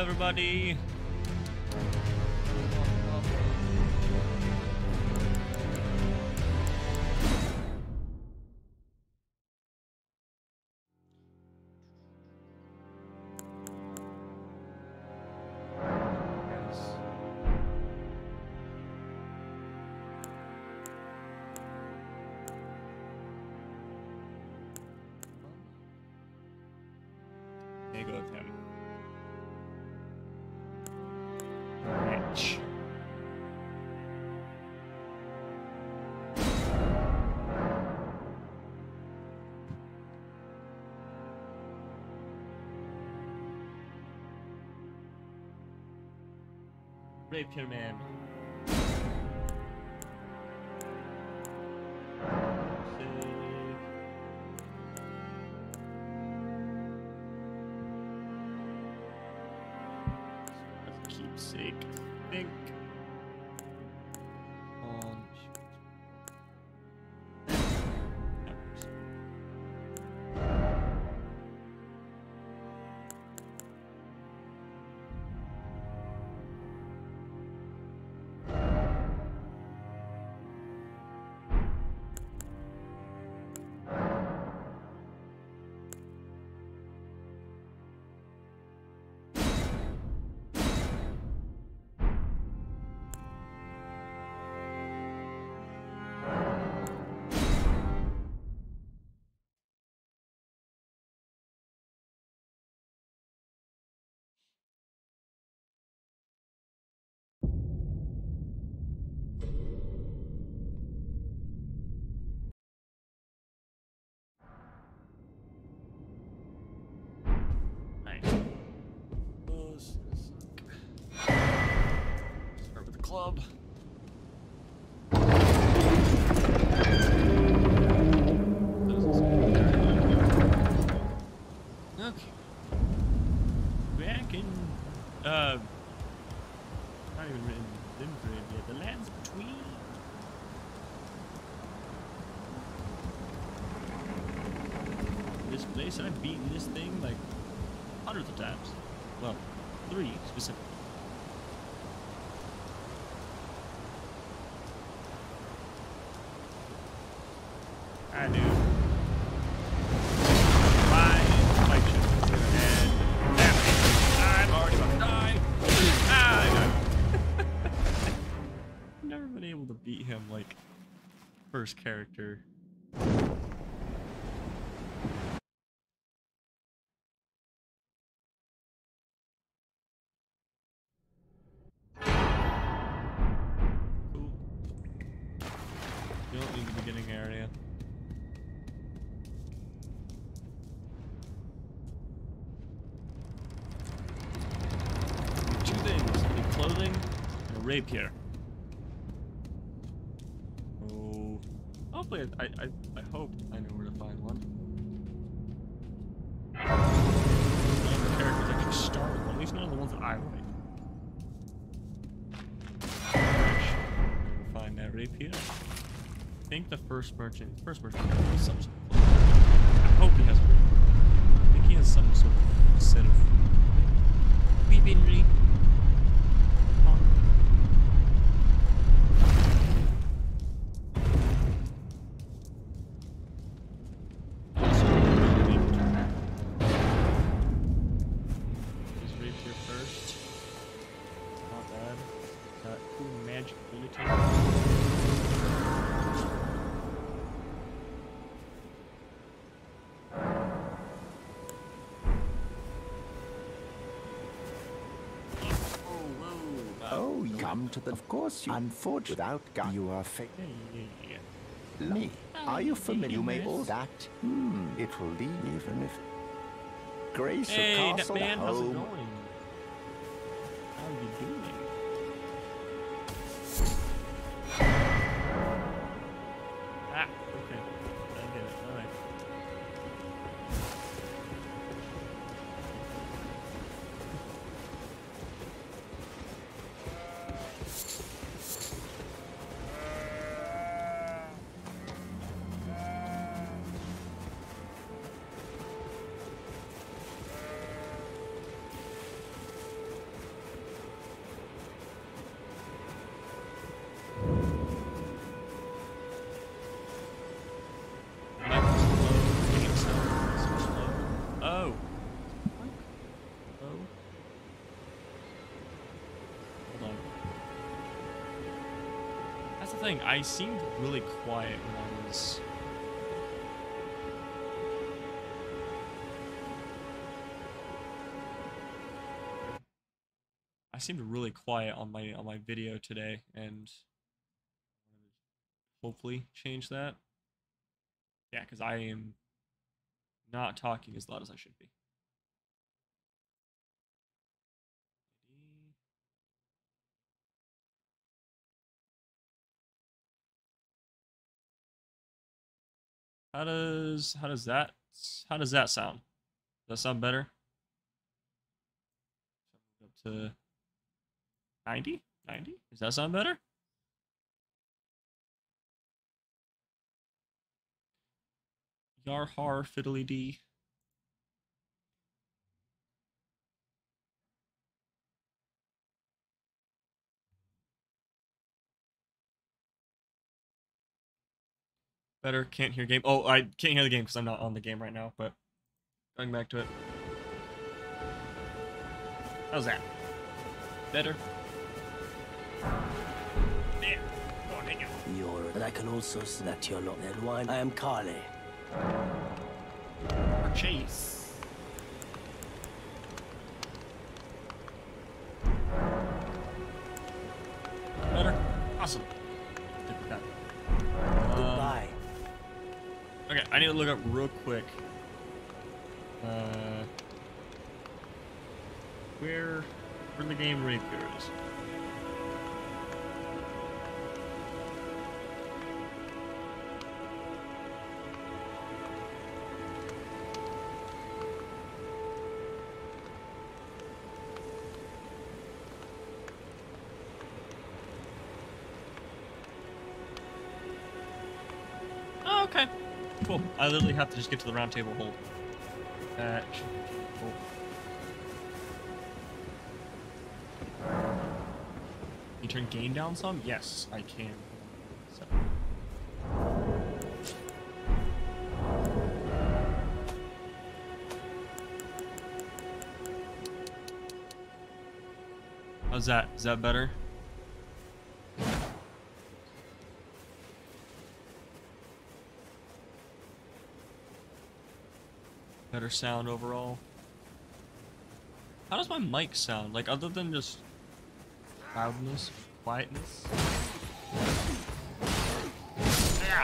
everybody. There goes him. Rich. Rapier man. Keepsake, I think. Start with the club. Okay. Back in not even written Limgrave yet. The lands between. This place, I've beaten this thing like hundreds of times. Well, 3 specifically. I do. My ship is gonna end. I'm already about to die. I died. I've never been able to beat him like first character. Beginning area. Two things: a clothing and a rapier. Oh, hopefully, I hope I know where to find one. None of the characters actually start with one. At least none of the ones that I write. Find that rapier. I think the first merchant has some sort of. I hope he has. I think he has some sort of set of weaponry. His rapier first. Not bad. Got cool magic ability. Come to the. Of course, you. Unfortunately, without gun, you are fake. Me. Are you familiar? You may all that. It will lead even if. Grace of Castle man, how's it home. going? How are you doing? Ah, okay. I get it. All right. That's the thing. I seemed really quiet when I was. I seemed really quiet on my video today, and hopefully change that. Yeah, because I am not talking as loud as I should be. How does that sound? Does that sound better? Up to 90? 90? Does that sound better? Yar har fiddly dee. Better. Can't hear game. Oh, I can't hear the game because I'm not on the game right now, but going back to it. How's that? Better? Yeah. Go on, hang out. And I can also see that you're not Ned Wine. I am Carly. Or Chase. Better? Awesome. Goodbye. Okay, I need to look up real quick. Where the game rapier is. Oh, okay. Cool. I literally have to just get to the round table hold. That should be cool. You turn gain down some? Yes, I can. So. How's that? Is that better? Better sound overall. How does my mic sound? Like, other than just loudness, quietness? Yeah.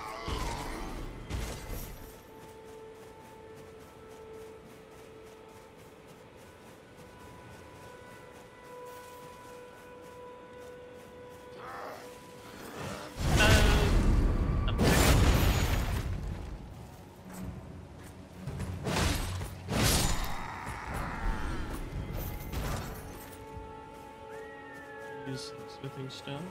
Smithing stone.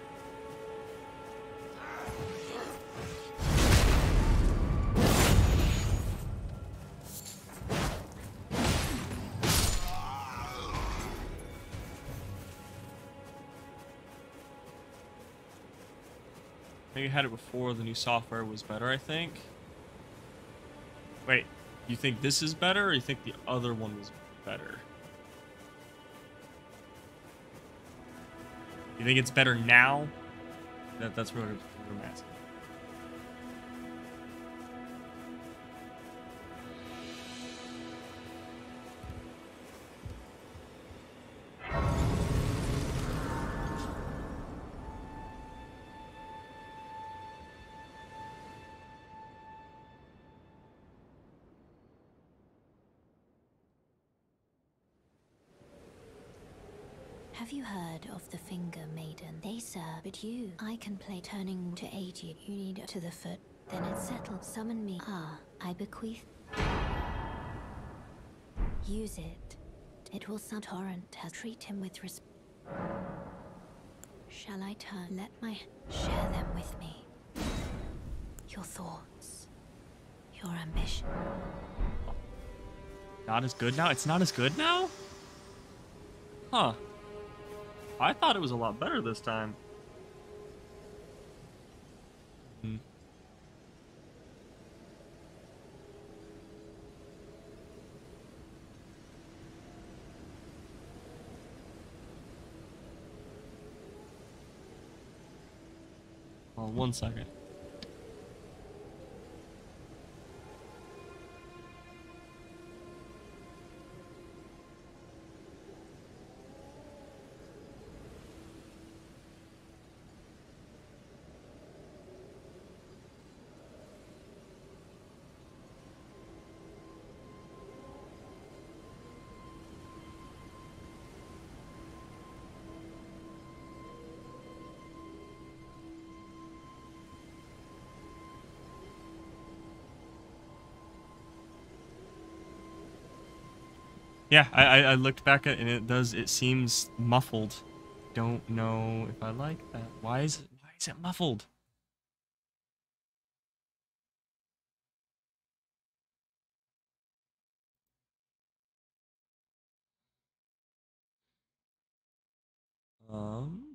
I had it before the new software was better, I think. Wait, you think this is better, or you think the other one was better? You think it's better now? That's what I'm asking. Have you heard of the Finger Maiden? They serve but you. I can play turning to 80. You need to the foot. Then it's settled. Summon me. Ah, I bequeath. Use it. It will sound torrent. Treat him with respect. Shall I turn? Let my... Share them with me. Your thoughts. Your ambition. Not as good now? It's not as good now? Huh. I thought it was a lot better this time. Oh, 1 second. Yeah, I looked back at it and it seems muffled. Don't know if I like that. Why is it muffled? Um,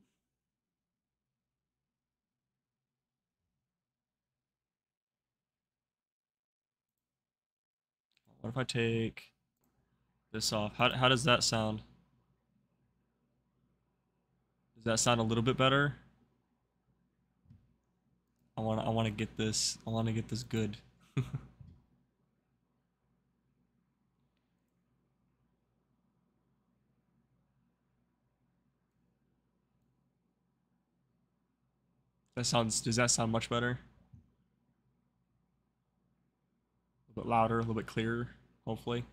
what if I take this off? How does that sound? Does that sound a little bit better? I want to get this. I want to get this good. Does that sound much better? A little bit louder, a little bit clearer, hopefully.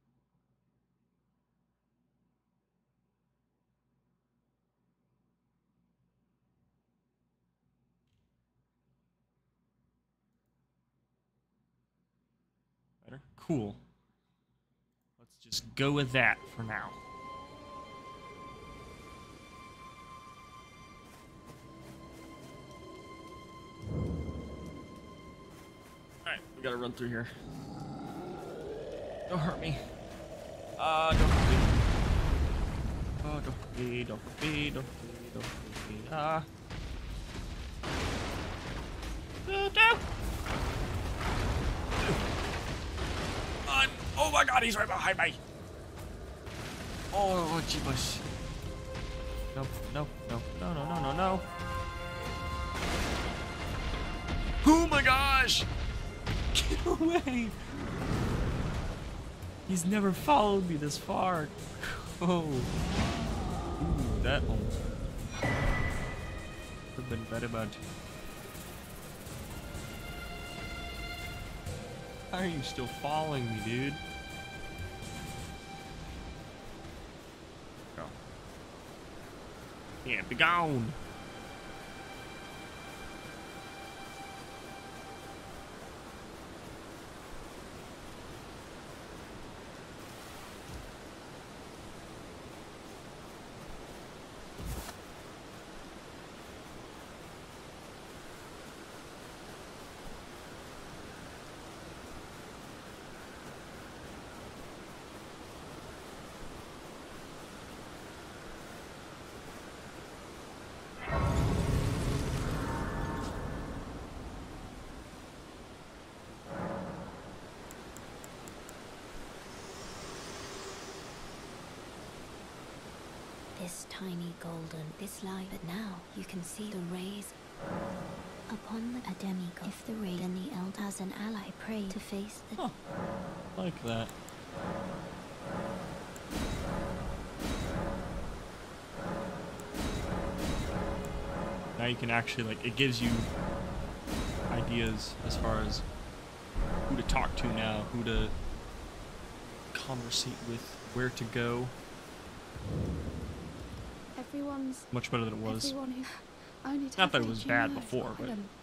Better? Cool. Let's just go with that for now. Alright, we gotta run through here. Don't hurt me. Don't hurt me. Oh, don't hurt me, don't hurt me, don't hurt me, don't hurt me. Oh my god, he's right behind me! Oh, jeebus. No, no, no, no, no, no, no, no. Oh my gosh! Get away! He's never followed me this far. Oh. Ooh, that almost could have been very bad. Why are you still following me, dude? Go. Yeah, be gone. This tiny golden, this light, but now you can see the rays upon a demigod. If the ray and the elder as an ally pray to face the... Huh. Like that. Now you can actually, like, it gives you ideas as far as who to talk to now, who to conversate with, where to go. Everyone's Much better than it was. everyone who only Not that it takes was each bad other before, but... island.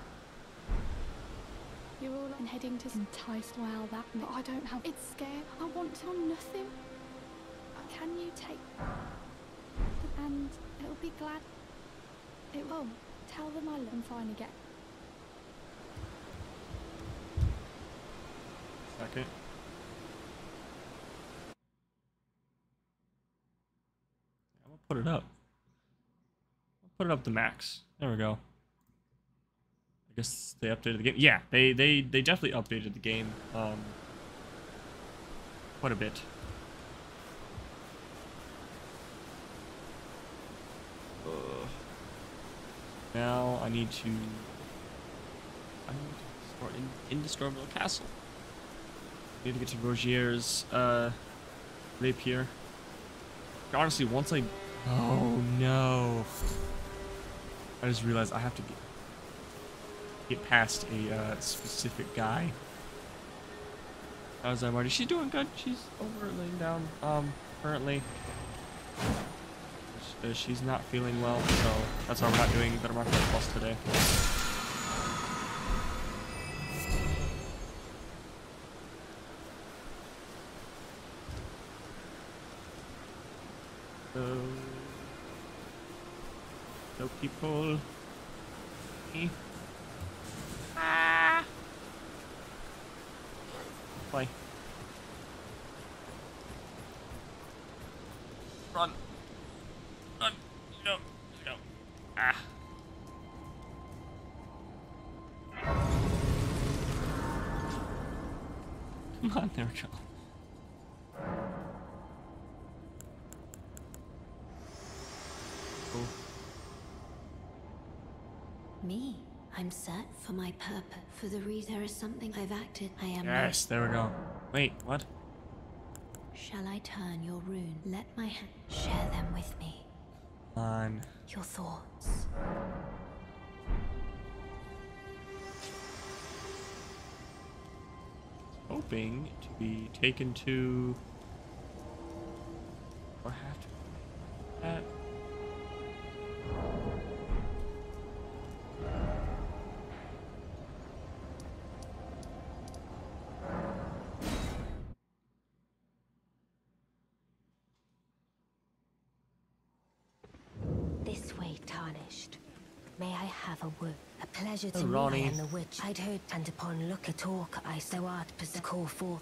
You're all and heading to enticed well that but I don't have it's scared. I want to know nothing. Can you take and it'll be glad it will tell them I love them finally get Second. I'm gonna put it up. I'll put it up to max. There we go. I guess they updated the game. Yeah, they definitely updated the game. Quite a bit. Now I need to start in Indescribable Castle. I need to get to Rogier's rapier. Honestly, once I... Oh no. I just realized I have to get past a specific guy. How's Marty? She's doing good. She's over laying down currently. She's not feeling well, so that's why we're not doing Better Market Plus today. So people. Ah. Play. Run. Run. Go. Go. Ah. Come on, there we go. Cool. Me? I'm set for my purpose. For the reason there is something I've acted. I am. Yes, there we go. Wait, what? Shall I turn your rune? Let my hand share them with me. On. Your thoughts. Hoping to be taken to. Or have to. That. This way, tarnished. May I have a word? A pleasure to Oh, me, Ronnie. I am the witch. I'd heard, and upon look at talk, I so art possess call forth.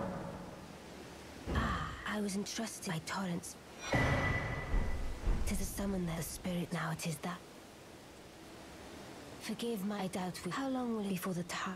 Ah, I was entrusted by torrents. 'Tis a summon there, the spirit now it is that. Forgive my doubt. How long will it be for the time?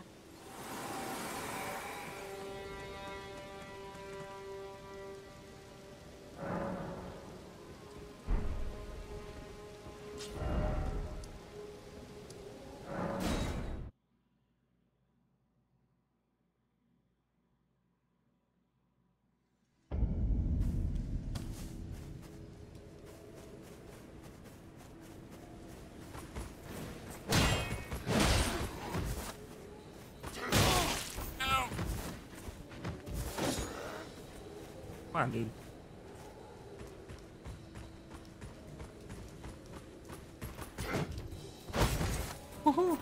Come on, dude. Woohoo!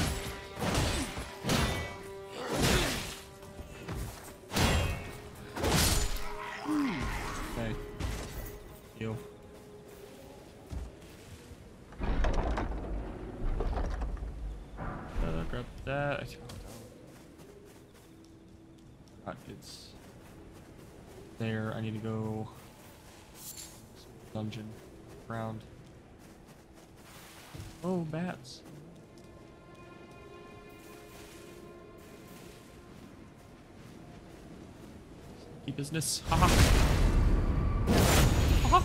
Okay. You. Grab that. It's there. I need to go dungeon round. Oh, bats. Keep business. Haha. Haha.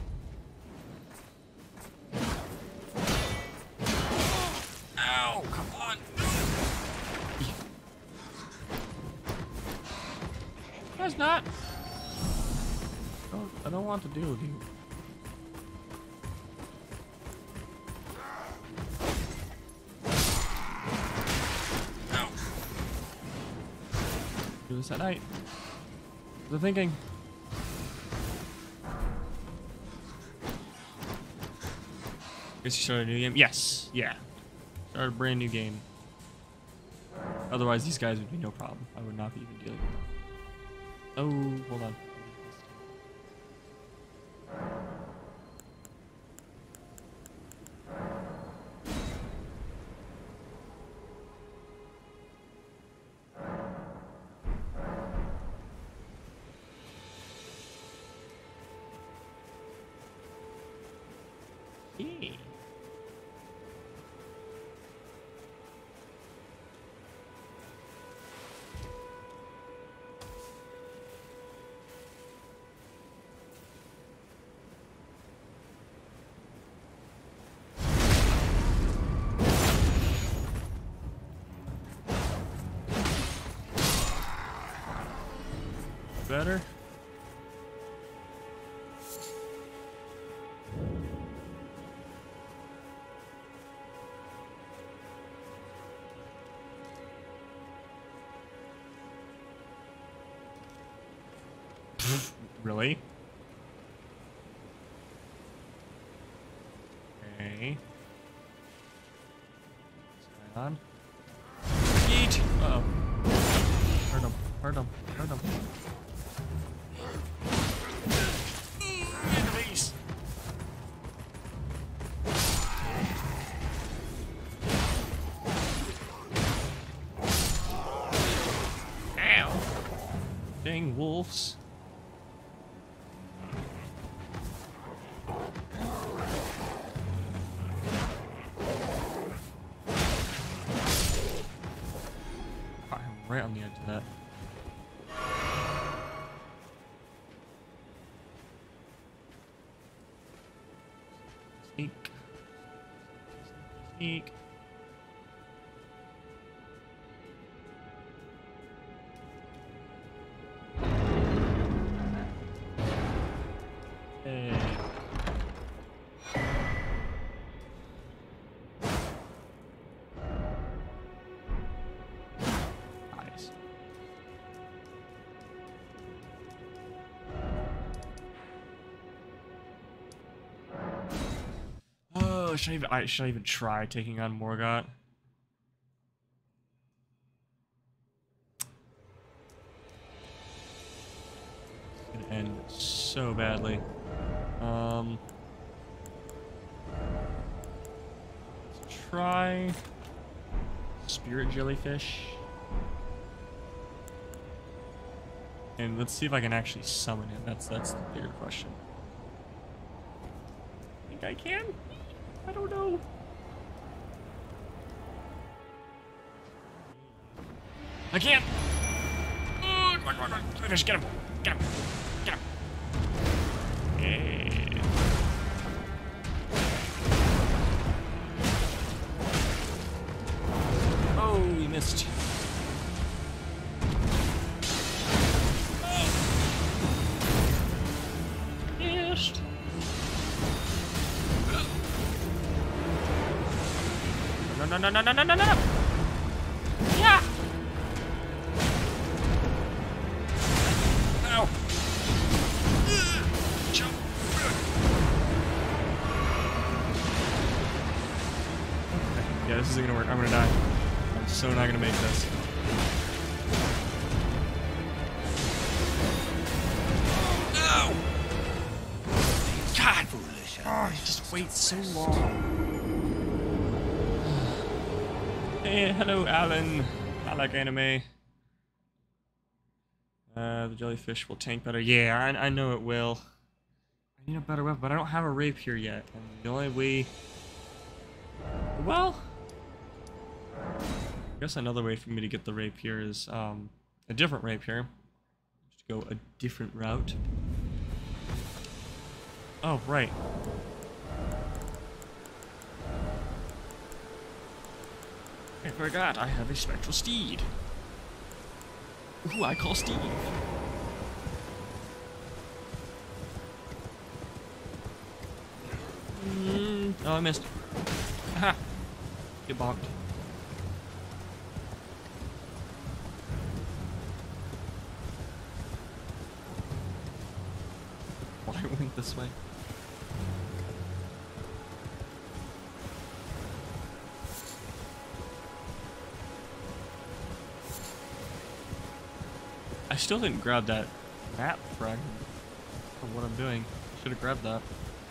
Ow, come on. That's not. I don't want to deal with you. Ow. Do this at night. The thinking. Guess you started a new game? Yes. Yeah. Start a brand new game. Otherwise, these guys would be no problem. I would not be even dealing with them. Oh, hold on. Yeah. better. Really? Okay. What's going on? Yeet! Uh-oh. Hurt him. Hurt him. Hurt him. Enemies! Ow! Dang wolves. Right on the edge of that. Sneak. Sneak. Hey. Oh, should I even try taking on Morgott? It's gonna end so badly. Let's try Spirit Jellyfish. And let's see if I can actually summon him. That's the bigger question. Think I can? I don't know. I can't. Oh, come on. Just get him. Get him. Get him. Yeah. Oh, we missed. Missed. No. Yeah. Ow. Jump. Yeah, this isn't gonna work. I'm gonna die. I'm so not gonna make this. No. God. Oh, you just wait so long. Hey, hello, Alan. I like anime. The jellyfish will tank better. Yeah, I know it will. I need a better weapon, but I don't have a rapier yet. And the only way... Well... I guess another way for me to get the rapier is a different rapier. Just go a different route. Oh, right. I forgot, I have a spectral steed. Who I call Steve. Oh, I missed. Aha! Get bonked. Why went this way? I still didn't grab that map fragment for what I'm doing. Should have grabbed that.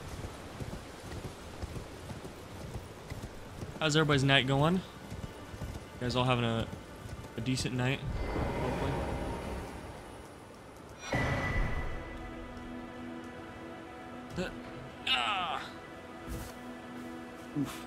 How's everybody's night going? You guys all having a decent night, hopefully. Oof.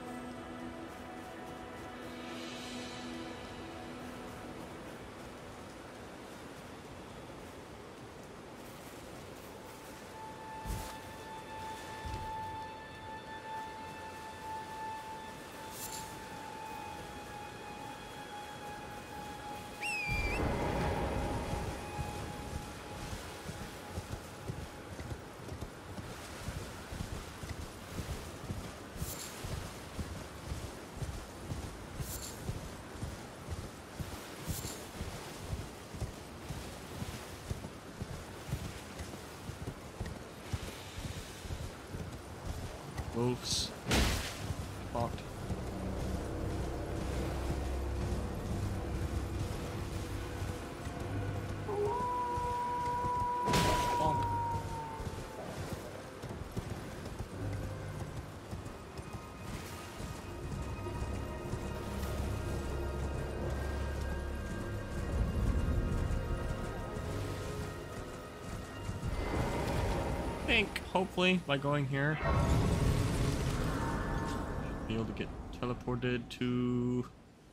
folks. Fucked. Bonk. I think, hopefully, by going here, be able to get teleported to...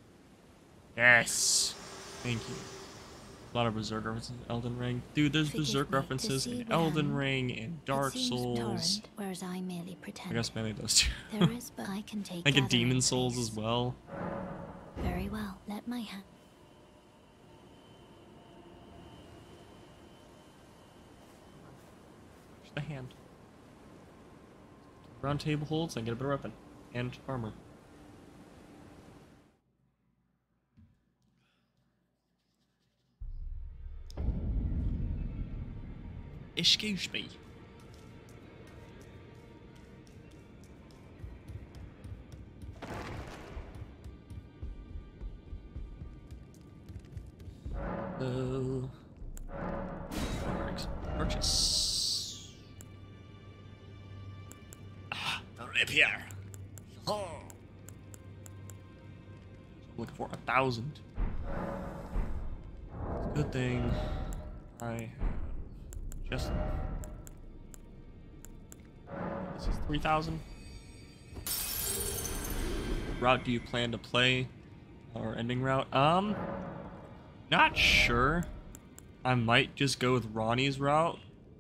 Yes! Thank you. A lot of Berserk references in Elden Ring. Dude, there's Forgive Berserk me, references to see in Elden them, Ring, in Dark it seems Souls. torrent, whereas I merely I pretend. guess mainly those two. There is, but I can take Like in gathering Demon Souls place. as well. Very well. Let my hand. Just the hand. Round table holds, and get a better weapon. And armor. Excuse me. Purchase. Ah, the rapier. Oh. I'm looking for 1,000. Good thing I have just. This is 3,000. Route do you plan to play? Or ending route? Not sure. I might just go with Ronnie's route.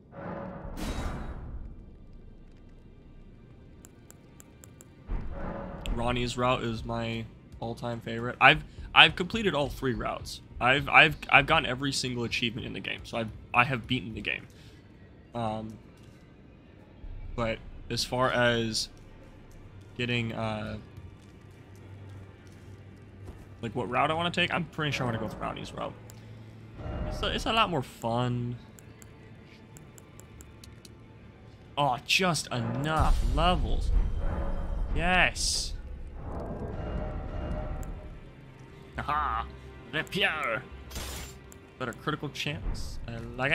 Ronnie's route is my all-time favorite. I've completed all 3 routes. I've gotten every single achievement in the game, so I have beaten the game. But as far as getting like what route I want to take, I'm pretty sure I want to go with Ronnie's route. It's a lot more fun. Oh, just enough levels. Yes. Haha. Rapier. Better critical chance. I like it.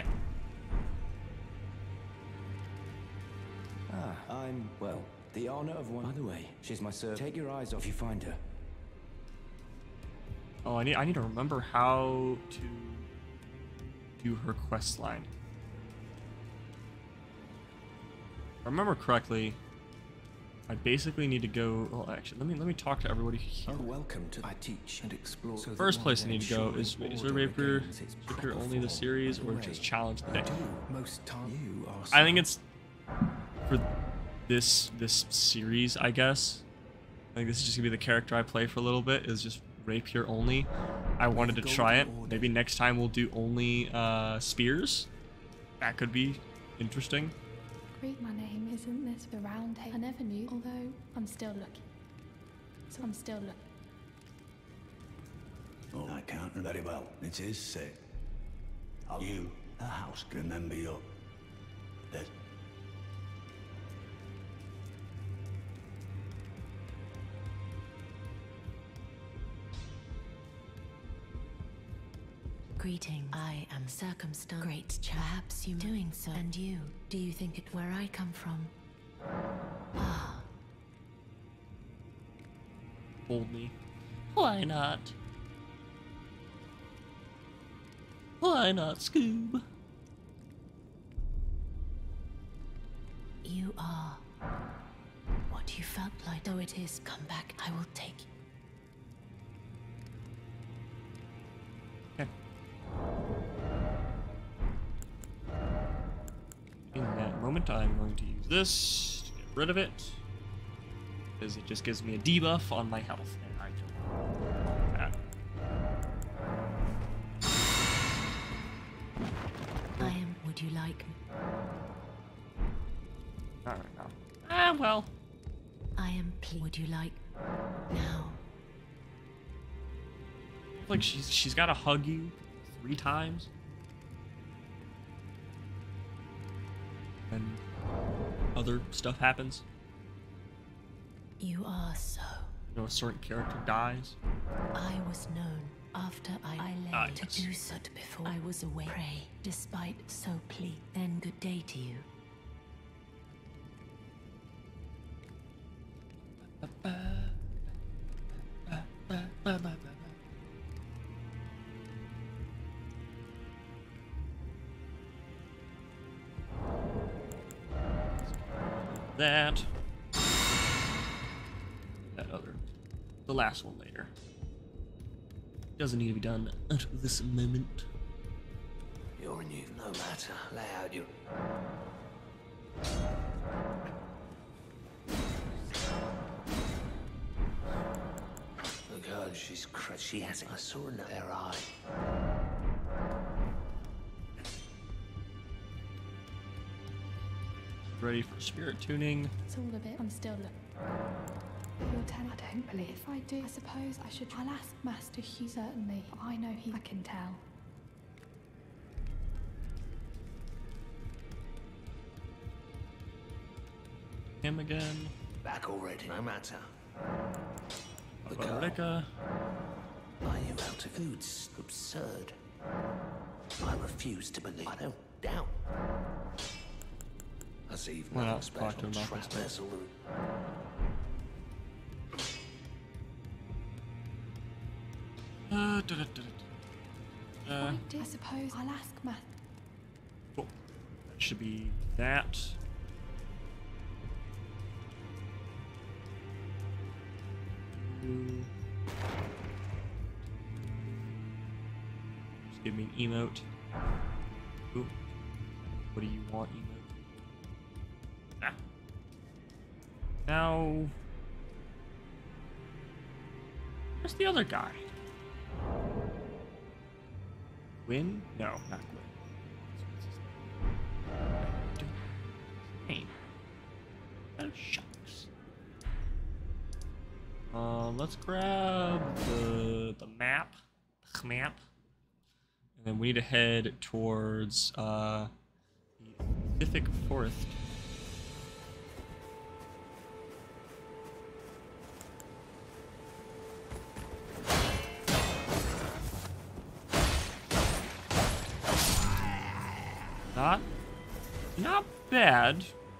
I'm, well, the honor of one. By the way, she's my servant. Take your eyes off if you find her. Oh, I need to remember how to do her quest line. If I remember correctly, I basically need to go. Well, actually, let me talk to everybody here. Oh, welcome to I teach and explore. So First place I need to go is there Rapier only the series or just challenge the day? Most time you are. I think it's for this series, I guess. I think this is just gonna be the character I play for a little bit. Is just Rapier only. I wanted to try it. Maybe next time we'll do only spears. That could be interesting. Great, my name isn't this the round table. I never knew, although I'm still looking. So I'm still looking. Oh, I can't very well. It is sick. You, the house, remember your... There's... Greetings. I am circumstanced. Great. Perhaps you doing so. And you, do you think it where I come from? Ah. Hold me. Why not? Why not, Scoob? You are what you felt like. Though it is, come back. I will take you. Okay. In that moment, I'm going to use this to get rid of it, because it just gives me a debuff on my health, and I don't like that. I am. Would you like me? All right now. Ah, well. I am. Would you like now? Like she's got to hug you 3 times, and other stuff happens. You are so. You know, a certain character dies. I was known after I led to yes. do so before I was away. Pray, despite so plead. Then good day to you. That other, the last one later. Doesn't need to be done at this moment. You're new, no matter. Lay out your... Look at her, she's crazy. She has it. I saw her in her eye. Ready for spirit tuning. It's all a bit. I'm still You're telling I don't believe. If I do, I suppose I should. I'll ask Master Hugh. Certainly. I know I can tell. Him again. Back already, no matter. The Rebecca. Are you out of foods? Absurd. I refuse to believe. I don't doubt. As even Why not nothing talk to special. him about this Trap stuff? vessel. I do. I suppose I'll ask Matt. Cool. That should be that. Just give me an emote. Ooh. What do you want, emote? Ah. Now, where's the other guy? Gwyn? No, not Gwyn. Hey. Oh, shucks. Let's grab the map. And then we need to head towards the Pacific Forest. Not bad.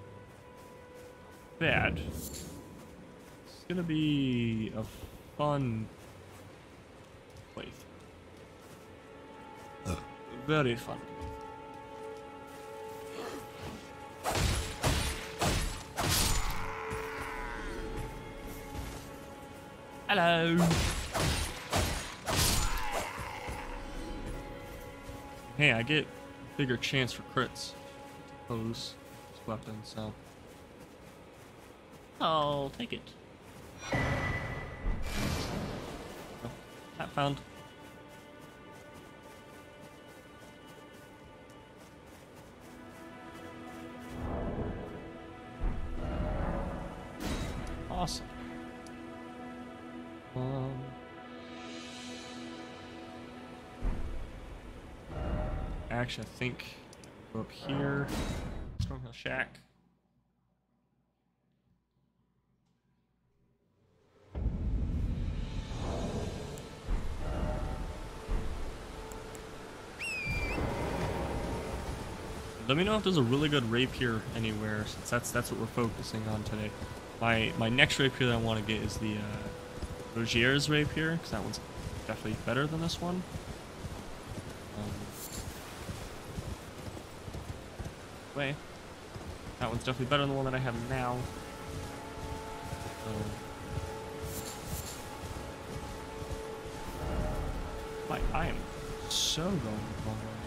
Bad. It's gonna be a fun playthrough. Very fun. Hello. Hey, I get bigger chance for crits. Pose this weapon, so I'll take it. Oh, that found. Awesome. Actually, I think go up here. Stormhill Shack. Let me know if there's a really good rapier anywhere, since that's what we're focusing on today. My next rapier that I want to get is the Rogier's rapier, because that one's definitely better than this one. That one's definitely better than the one that I have now. So, I am so going the wrong way.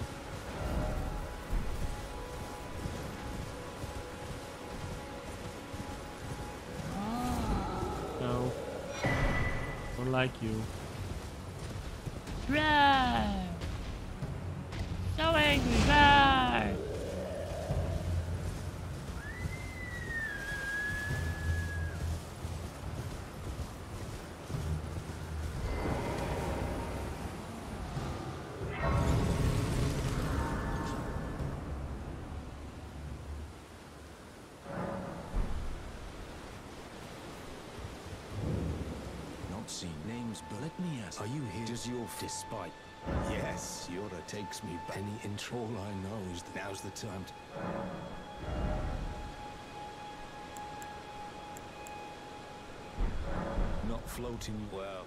No. Don't like you. Drive! So angry, drive! seen. Name's but let me ask, are you here? Does your despite? Yes, Yoda takes me back. Any intro? All I know is that now's the time to... Not floating well.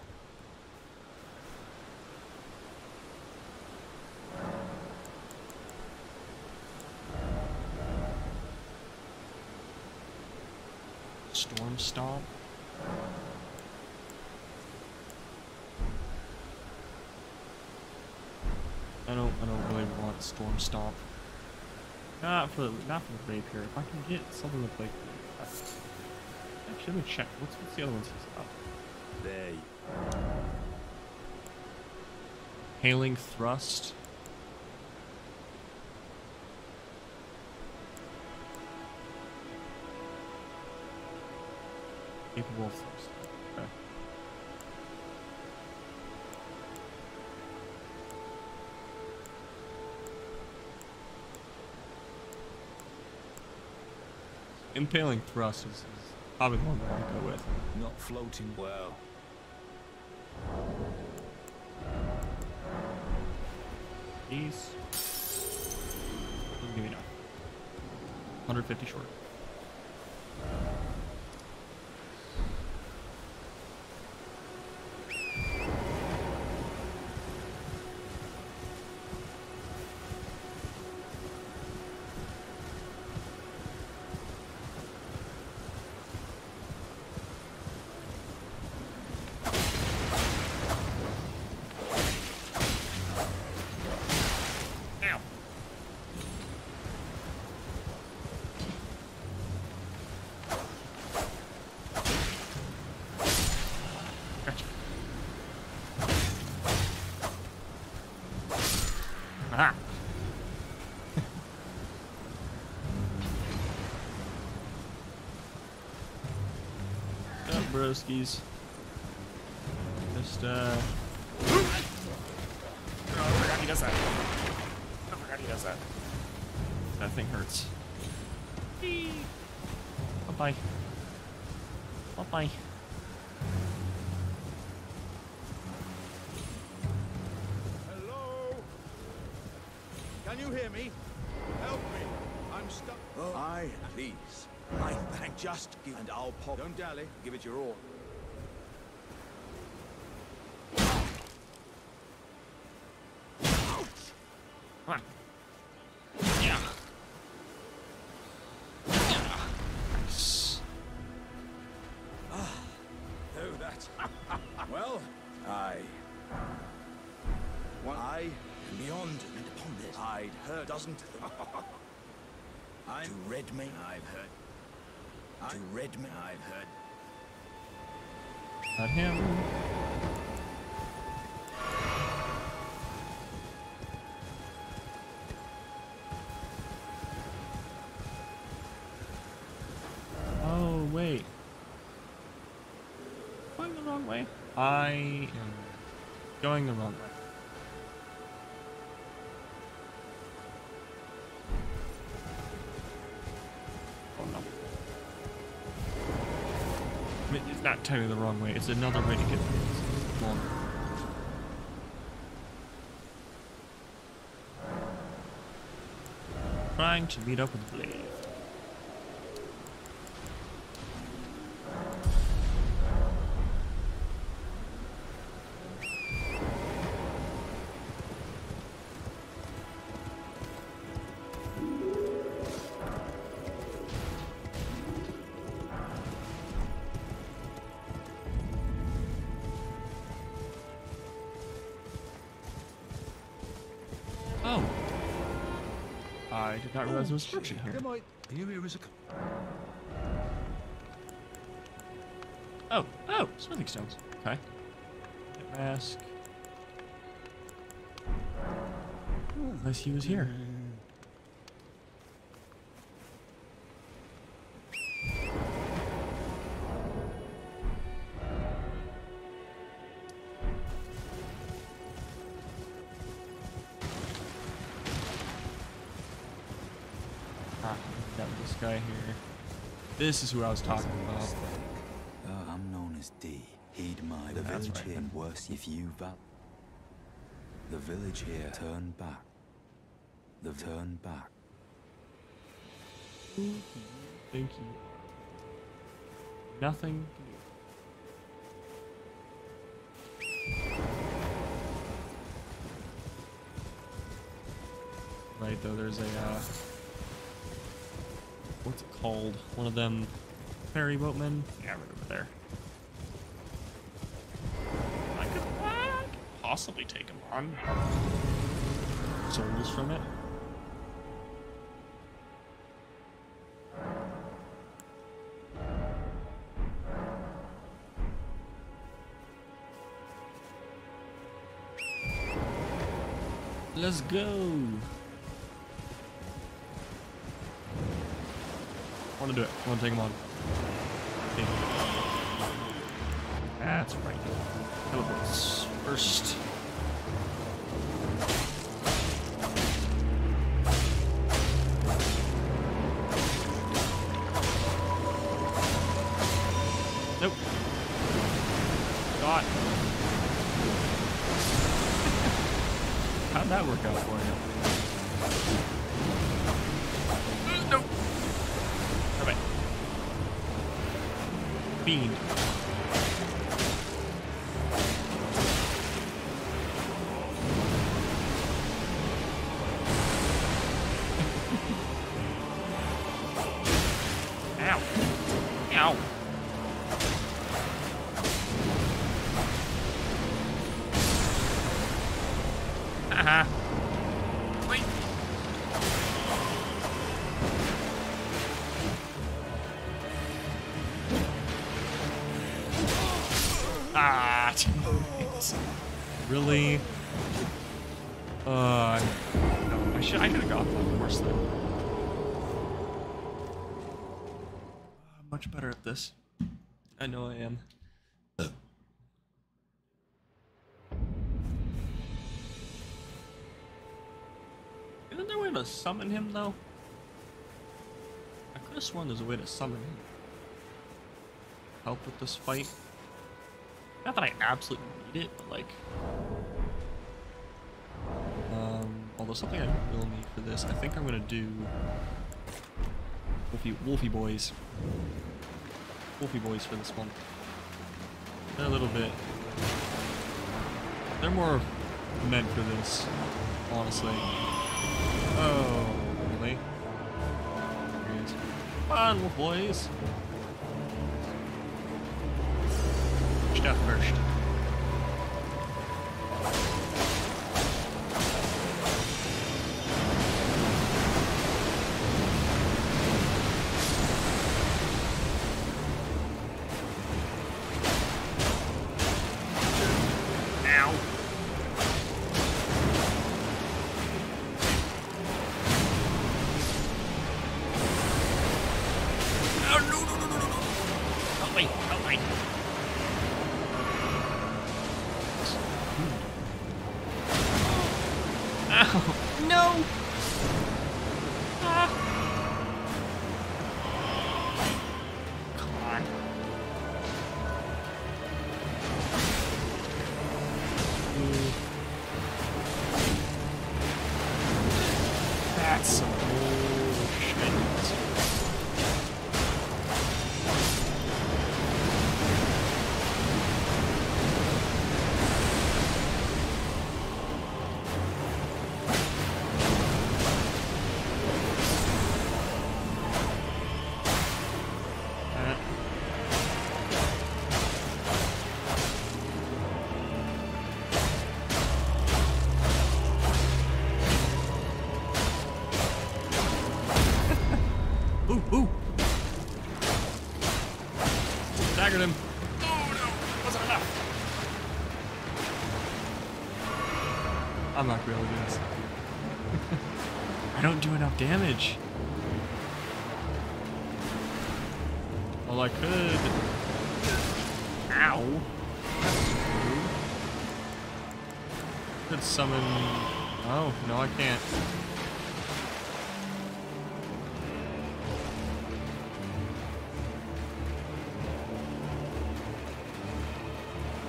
Storm Stomp. I don't really want Storm Stomp. Not for the rapier. If I can get something with like, actually let me check. What's the other ones he's got? There. Hailing Thrust. Capable of thrust. Okay. Impaling Thrust is probably the one that I go with. Not floating well. These doesn't give me enough. 150 short. Aha! Up, broskies. Just, Oh, I forgot he does that. I forgot he does that. That thing hurts. Bye-bye. Bye-bye. Can you hear me? Help me. I'm stuck. Oh, aye, please. I thank just give and I'll pop. Don't dally. Give it your all. Come on. Yeah. Yeah. Nice. Oh, that's... well, I... One I and beyond and upon this I'd heard doesn't I'm to Redmane I've heard. To Redmane I've heard. Not him. Oh wait. Going the wrong way. I am going the wrong way. It's not technically the wrong way. It's another way to get there. It's longer. Trying to meet up with Blade. Oh. I did not realize there was friction here. Are you here as a... Oh, smithing stones. Okay. Get mask. Unless he was here. That was this guy here. This is who I was talking about. I'm known as D. Heed my the village here and worse if you the village here turn back. The turn back. Thank you. Nothing to do. Right though, there's a what's it called? One of them ferry boatmen? Yeah, right over there. I could possibly take him on. Souls from it. Let's go. I want to do it. I want to take him on. Okay. That's right. Teleports first. Nope. God. How'd that work out for you? Nope. Okay. Fiend. Ow. Ow. Haha. Wait. Ah, jeez. Really? No, I could have got that worse then. Much better at this. I know I am. Isn't there a way to summon him, though? I could have sworn there's a way to summon him. Help with this fight. Not that I absolutely need it, but like... although something I will need for this, I think I'm gonna do... Wolfie boys. Wolfie boys for this one. They're a little bit... They're more meant for this, honestly. Oh, really? Here he is. Come on, wolf boys. Death first. Ow. Oh, no. Help me. Ow. No. Ah. Come on. That's some bullshit. Ooh. Staggered him. Oh no, wasn't enough. I'm not gonna be able to do this. I don't do enough damage. Well, I could. Ow. Could summon. Oh, no, I can't.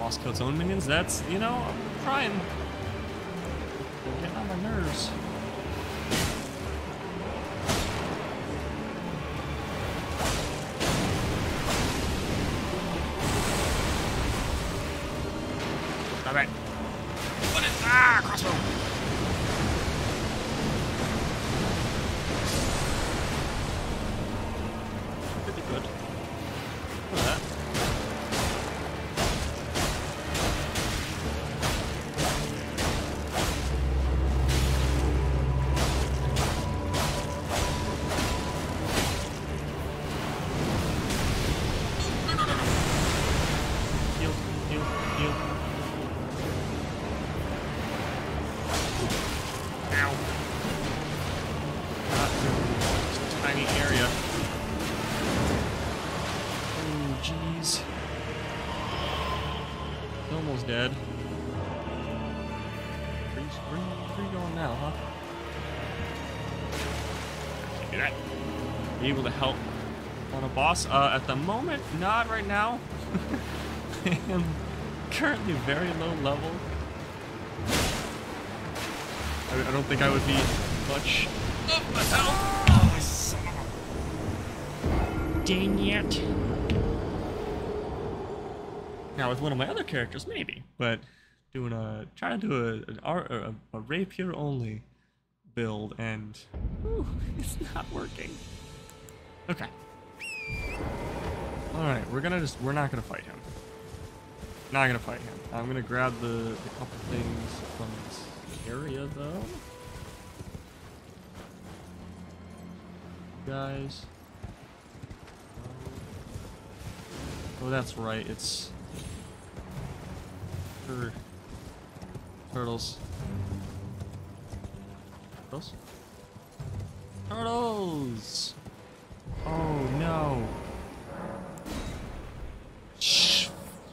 Boss kill its own minions. That's, you know, I'm trying. They're getting on my nerves. Alright. What is. Ah! Crossbow! Pretty good. Look at that. Heal, heal, heal. Ow. Not really. Just a tiny area. Oh, jeez. He's almost dead. Where are you going now, huh? Can't do that. Are you able to help on a boss? At the moment, not right now. I am currently very low level. I don't think I would be much of a help. Oh, son of a... Dang it. Now with one of my other characters, maybe, but trying to do a rapier only build, and whew, it's not working. Okay. All right, we're not gonna fight him. Not gonna fight him. I'm gonna grab the couple things from this area though. Guys. Oh, that's right. It's turtles. Turtles? Turtles! Oh no. Shh.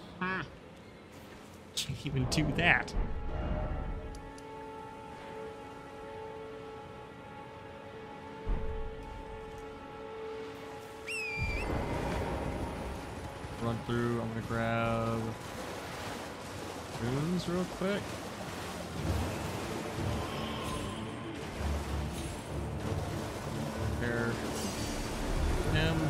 Can't even do that. Run through. I'm gonna grab runes real quick. Prepare him.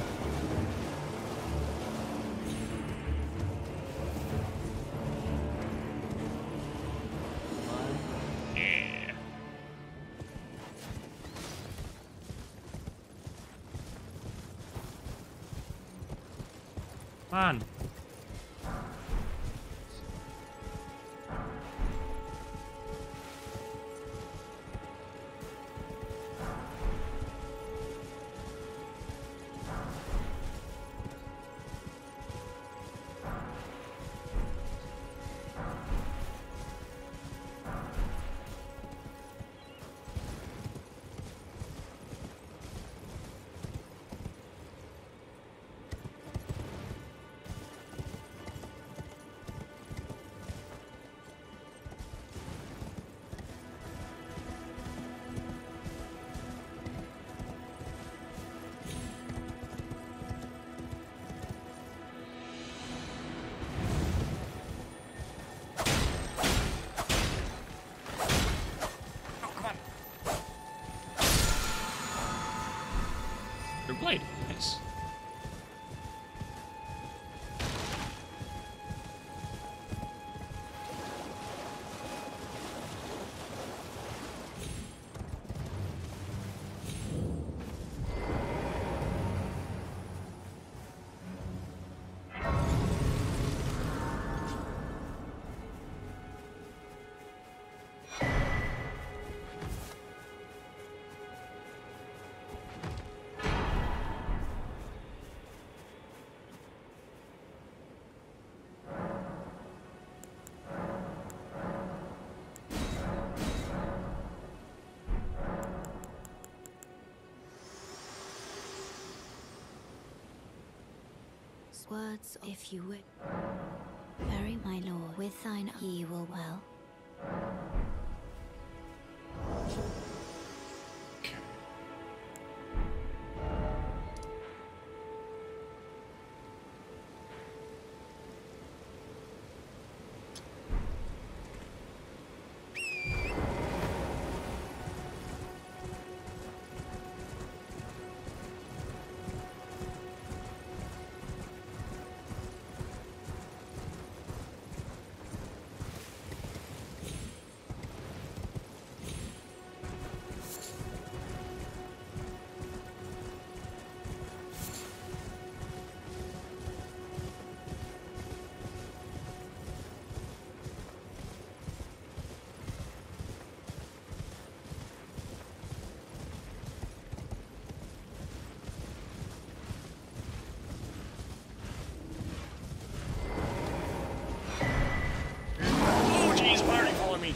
Yeah. Come on. Blade. Nice. Words, if you would. Bury my lord with thine he will well.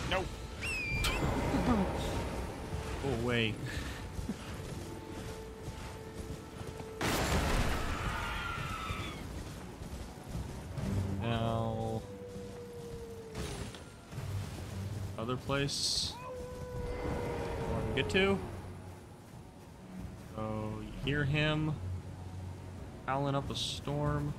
No. Go away. Now, other place I want to get to. So you hear him howling up a storm,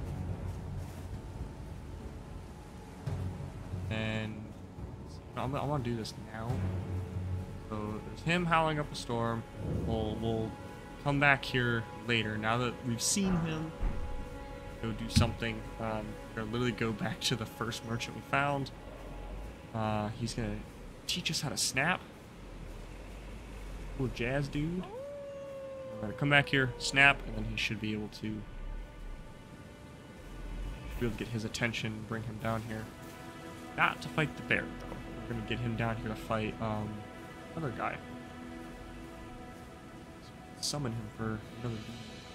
and I want to do this now. So there's him howling up a storm. We'll come back here later. Now that we've seen him, go do something. We're gonna literally go back to the first merchant we found. He's gonna teach us how to snap. Cool jazz dude. We're gonna come back here, snap, and then he should be able to get his attention, bring him down here. Not to fight the bear, though. We're gonna get him down here to fight another guy. Summon him for another game.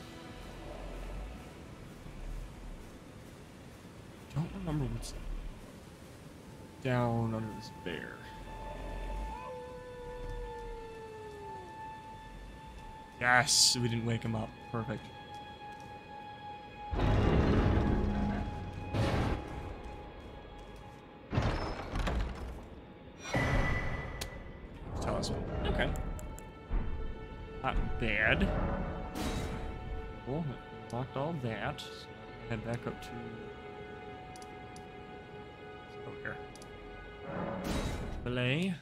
Don't remember what's down under this bear. Yes, we didn't wake him up. Perfect. Tell us. Okay. Not bad. Cool. Locked all that. So head back up to. Let's go here. Belay.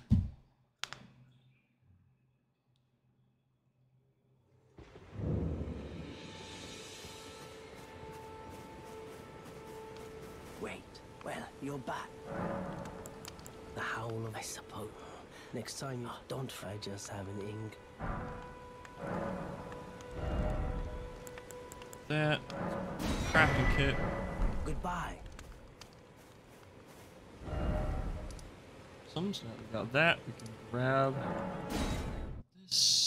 Wait, well, you're back. The howl of, I suppose. Next time, don't try just having ink. That crafting kit. Goodbye. So now we got that. We can grab this.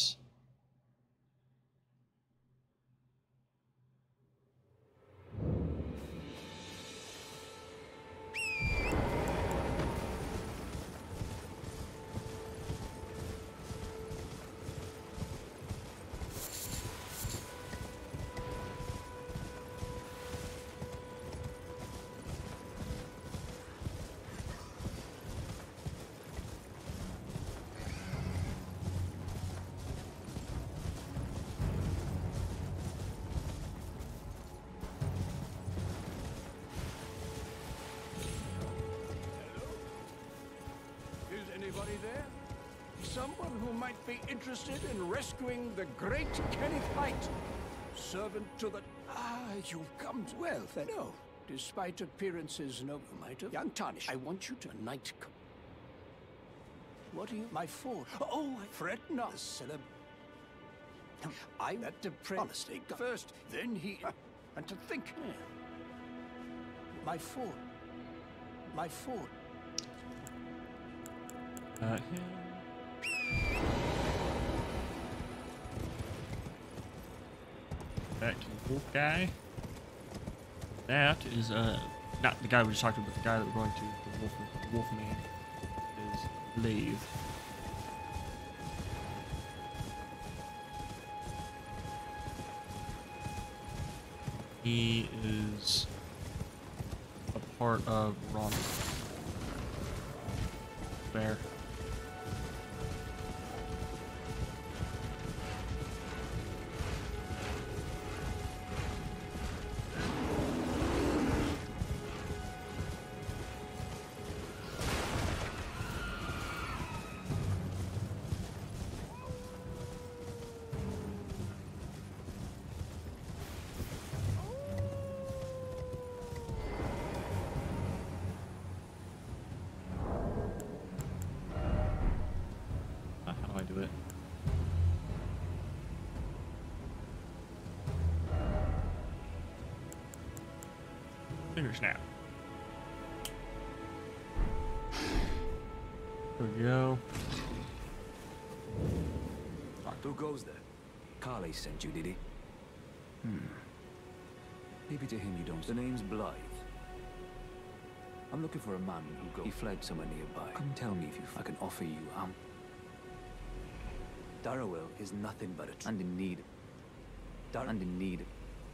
Anybody there? Someone who might be interested in rescuing the great Kenneth Haight, servant to the... Ah, you've come to... Well, then, no. Despite appearances, no, you might have... Young Tarnish, I want you to night... What are you... My fort. Oh, I fret not. The celeb... I... That depends... Honestly, first, then he... and to think... My fort. My fort. Him. Back to the wolf guy. That is not the guy we just talked about, but the guy that we're going to. The wolf man is Lathe. He is a part of Ron Bear. Finger snap. There we go. Who goes there? Carly sent you, did he? Maybe to him you don't. The name's Blythe. I'm looking for a man who he fled somewhere nearby. Come tell me if I can offer you Darrowell is nothing but and in need. And in need.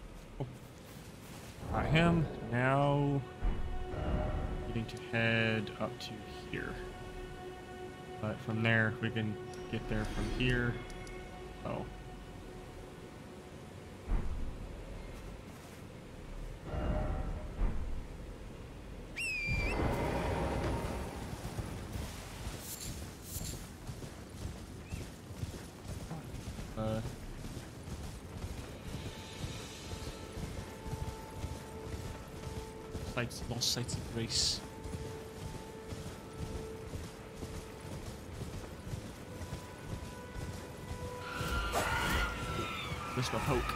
Got him. Now getting to head up to here. But from there we can get there from here. Oh. Lost sights of grace. Wisp of Hope.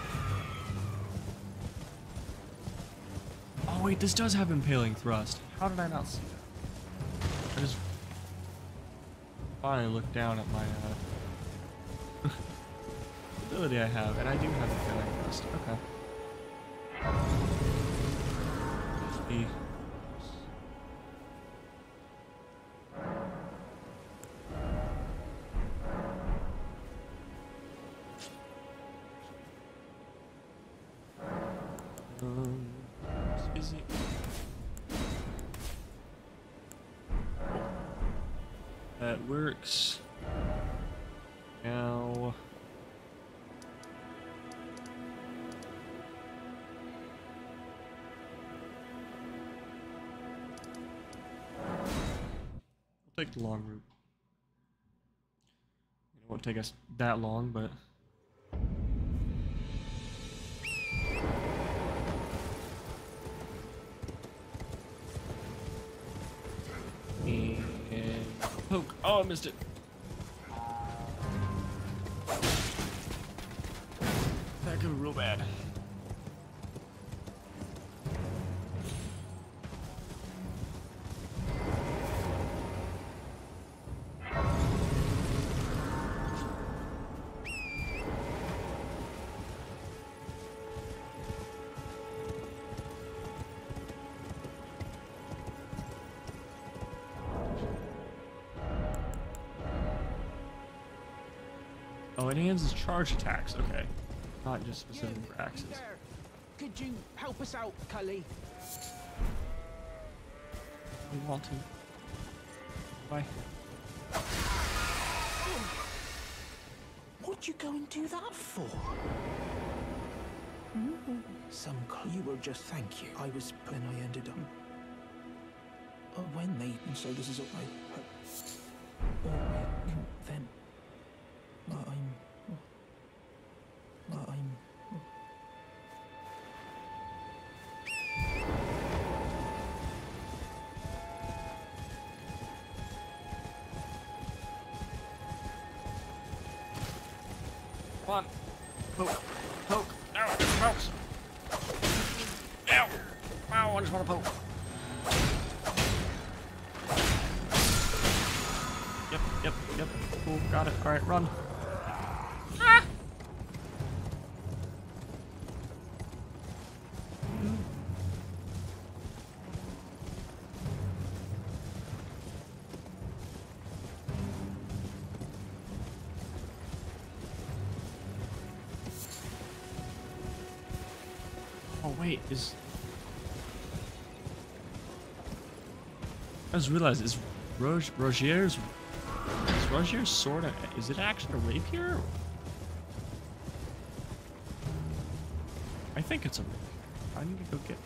Oh wait, this does have Impaling Thrust. How did I not see that? I just finally looked down at my ability I have, and I do have Impaling Thrust. Okay. The is it? That works. Now. We'll take the long route. It won't take us that long, but. And poke. Oh, I missed it. That could be real bad. Oh, it enhances charge attacks. Okay. Not just specific for axes. Could you help us out, Cully? I want to. Bye. What'd you go and do that for? Some you were just thank you. I was when I ended up. Oh, when they so this is what I. Then. Come on. Poke. Poke. Ow, it pokes. Ow. Ow, I just want to poke. Yep. Cool, got it. Alright, run. Ah! Oh wait, I just realized, is Rogier's sword, is it actually a rapier? I think it's a rapier. I need to go get.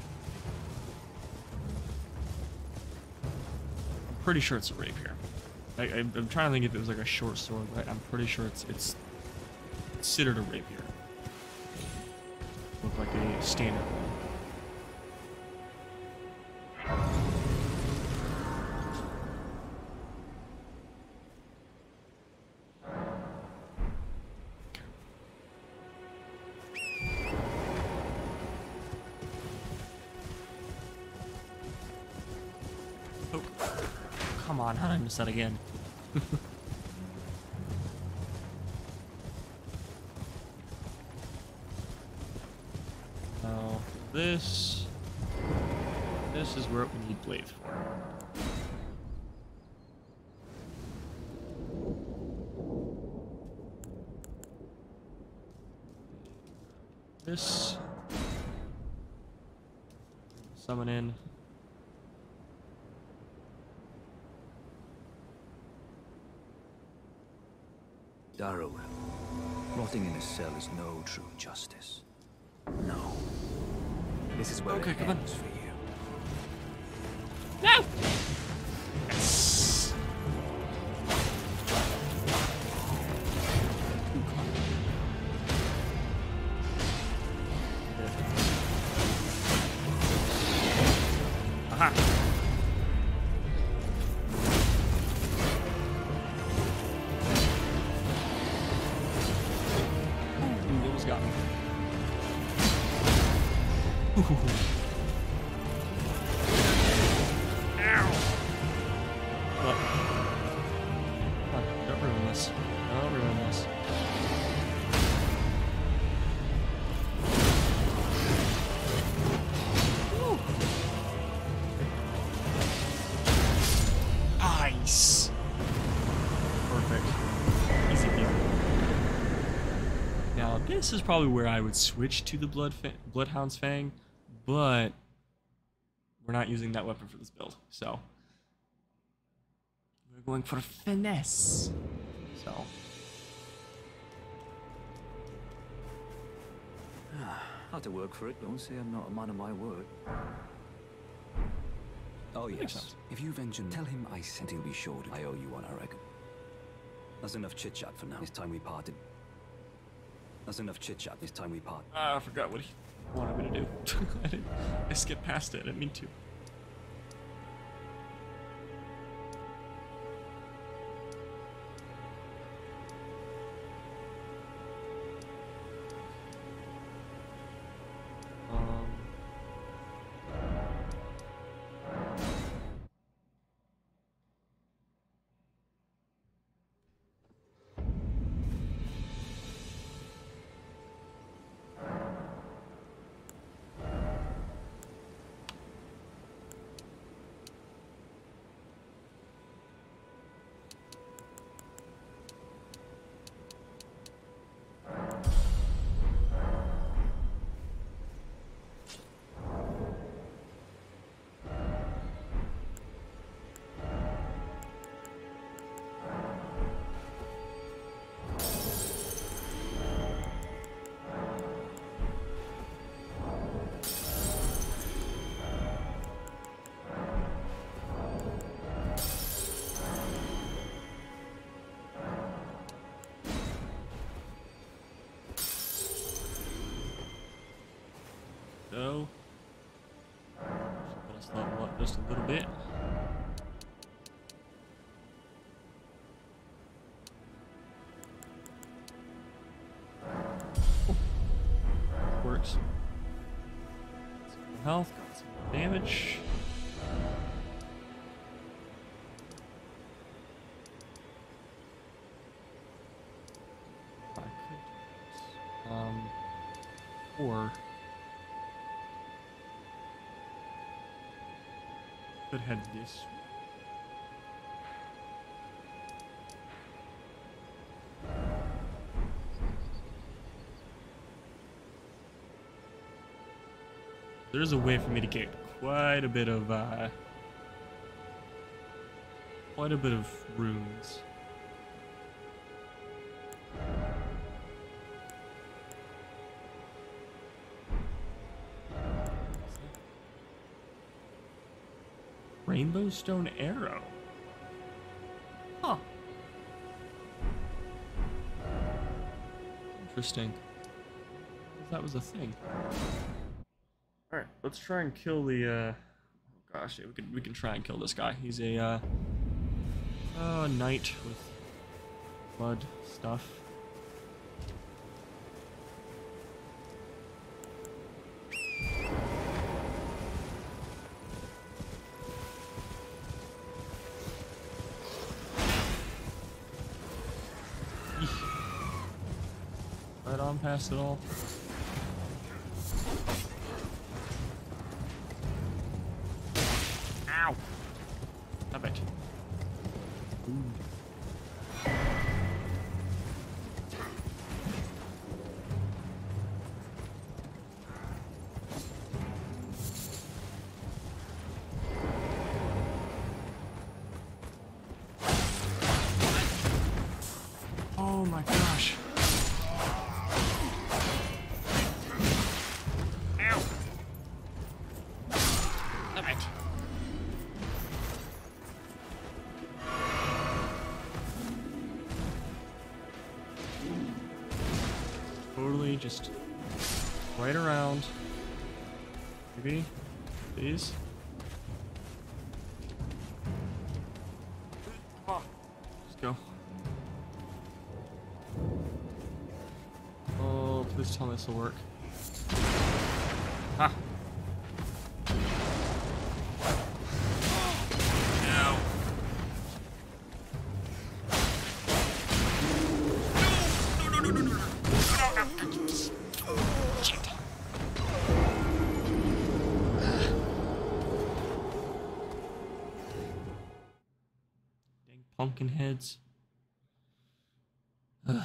I'm pretty sure it's a rapier. I'm trying to think if it was like a short sword, but I'm pretty sure it's considered a rapier. Look like a standard one. Oh, come on, how did I miss that again? This is what we need blades for. This. Summon in. Darrowell, rotting in a cell is no true justice. No. This is where Okay, it come on. ends for you. No! Yes! Aha! Ooh, almost got me. Ow! Look. Come on, don't ruin this. Don't ruin this. Woo. Nice! Perfect. Easy peasy. Now, this is probably where I would switch to the Bloodhound's Fang, but we're not using that weapon for this build, so we're going for finesse. So Had to work for it. Don't say I'm not a man of my word. Oh makes yes. sense. If you venture, tell him I said he'll be sure I owe you one, I reckon. That's enough chit chat for now. It's time we parted. That's enough chit chat. It's time we part. I forgot what he wanted me to do. I skipped past it. I didn't mean to. So, let's level up just a little bit. Oh. Works. Some health, got some more damage. I could, or could head this way. There's a way for me to get quite a bit of runes. Rainbow Stone Arrow. Huh. Interesting. That was a thing. All right, let's try and kill the. Oh gosh, yeah, we can try and kill this guy. He's a knight with blood stuff. Right on past it all. Ow! Stop it. Ooh. Oh my gosh. Ow. Stop it. Totally just right around. Maybe. Please. Come on. Just go. Oh, please tell me this will work. Ha! No. No. Shit. Dang pumpkin heads. Ugh.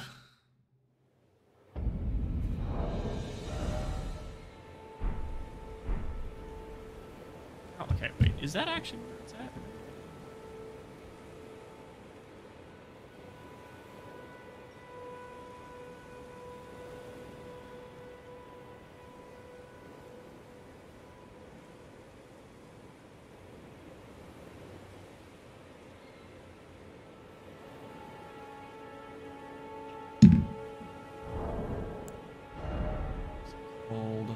Oh, okay, wait. Is that actually where it's at? Cold.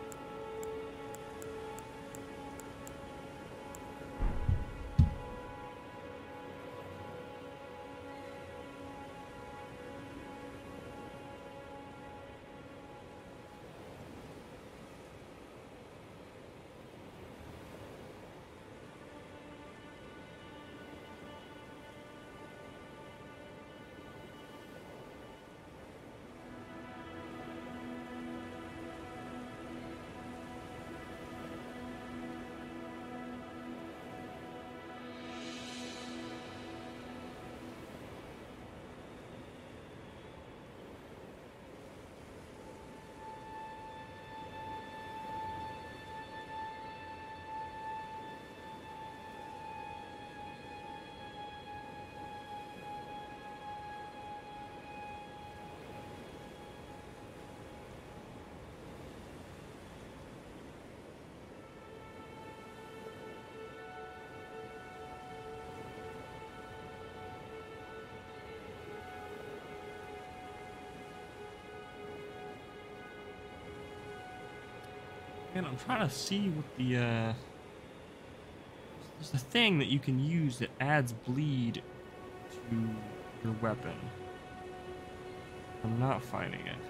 Man, I'm trying to see what the, there's a thing that you can use that adds bleed to your weapon. I'm not finding it.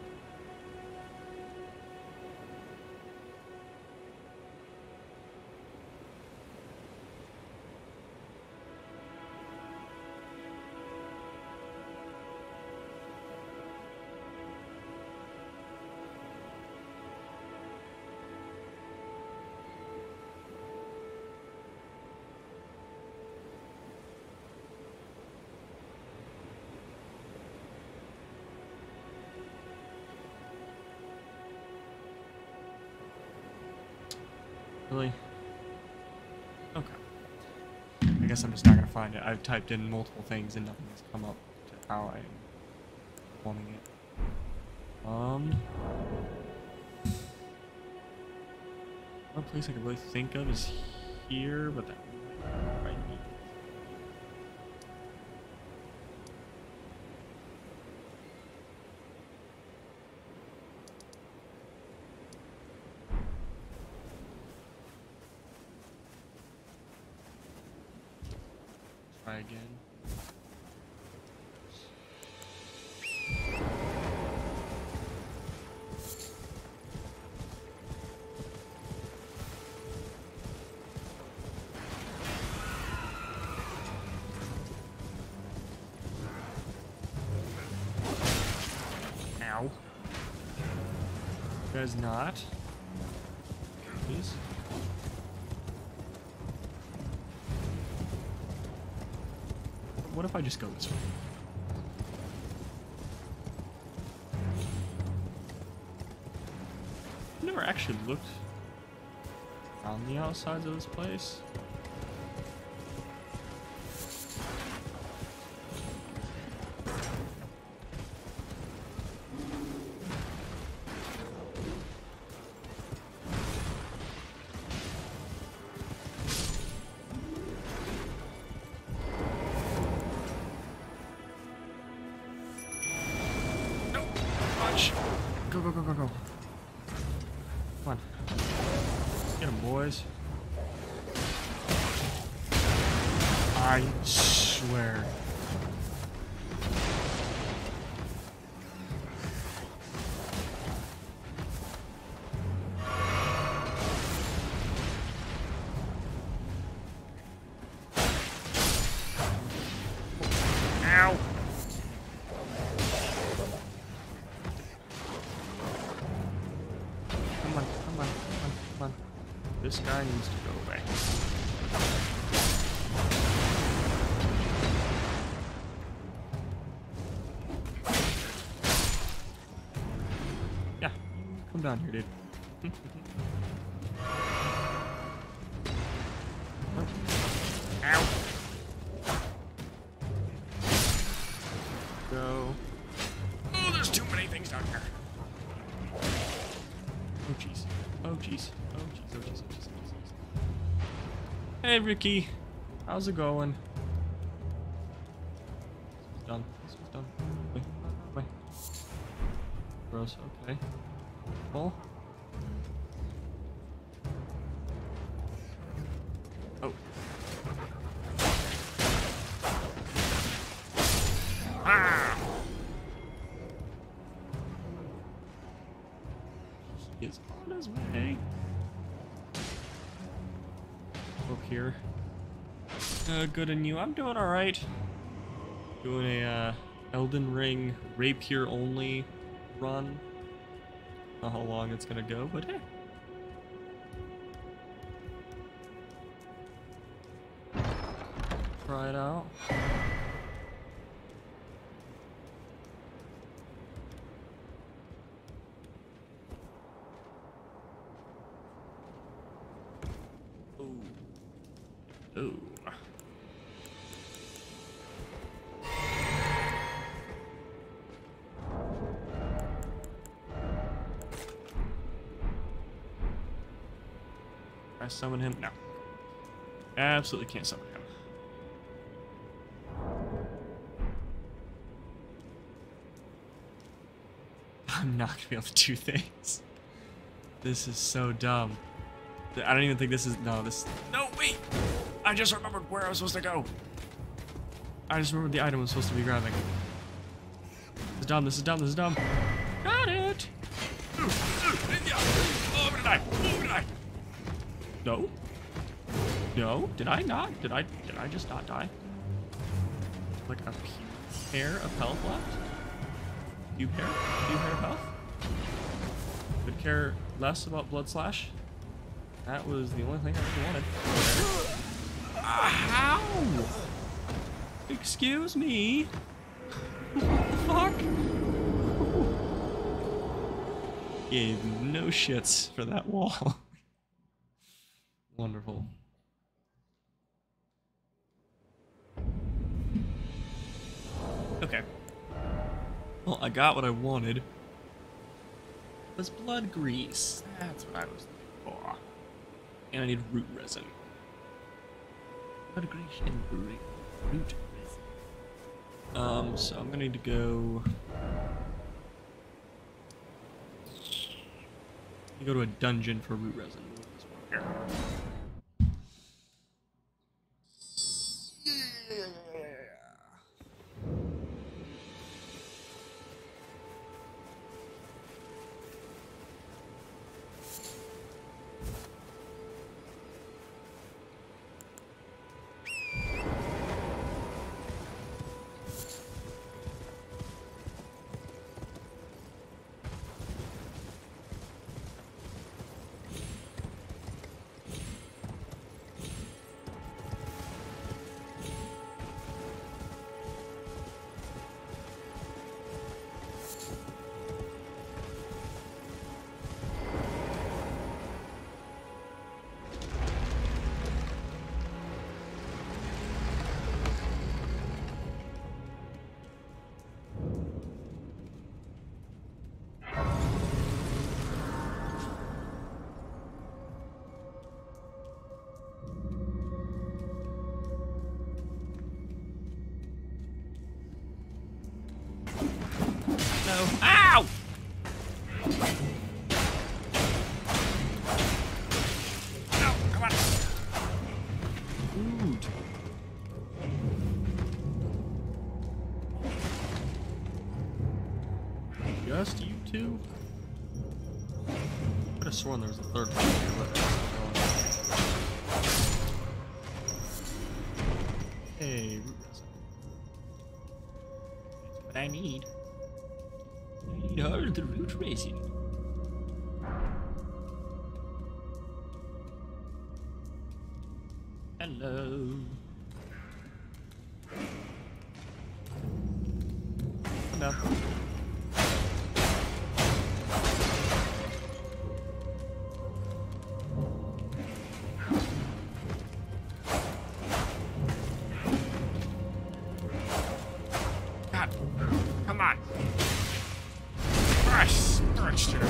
Really? Okay. I guess I'm just not gonna find it. I've typed in multiple things and nothing has come up to how I'm wanting it. One place I can really think of is here, but that might be. Try again. Ow. Does not. Please. What if I just go this way? I've never actually looked on the outsides of this place. Go, go, go, go, go. Come on. Get him, boys. I swear. Ow! Come on, come on, come on, come on. This guy needs to go away. Yeah, come down here, dude. Ow! Go. Oh, there's too many things down here. Oh jeez. Oh jeez. Oh jeez. Oh jeez. Oh jeez. Hey Ricky, how's it going? This was done. This was done. Wait. Wait. Gross. Okay. Well. Oh. Ah! He is on his way. Look here. Good and you. I'm doing alright. Doing a Elden Ring rapier only run. Not how long it's gonna go, but hey. Try it out. Ooh. Can I summon him? No. Absolutely can't summon him. I'm not gonna be able to do things. This is so dumb. I don't even think this is... No, this... No, wait! I just remembered where I was supposed to go. I just remembered the item I was supposed to be grabbing. This is dumb, this is dumb, this is dumb. Got it! Oh, I'm gonna die! Oh, I'm gonna die! No? No? Did I not? Did I just not die? Like a hair of health left? Few hair of health? Could care less about Blood Slash. That was the only thing I really wanted. How? Excuse me? Fuck? Gave no shits for that wall. Wonderful. Okay. Well, I got what I wanted. It was blood grease. That's what I was looking for. And I need root resin. Blood grease and root resin. So I'm gonna need to go. You go to a dungeon for root resin. This one here. just you two? I could have sworn there was a third one here, but... Hey, root resin. That's what I need. I need all the root resin. Hello. No. God, come on. I stretched it.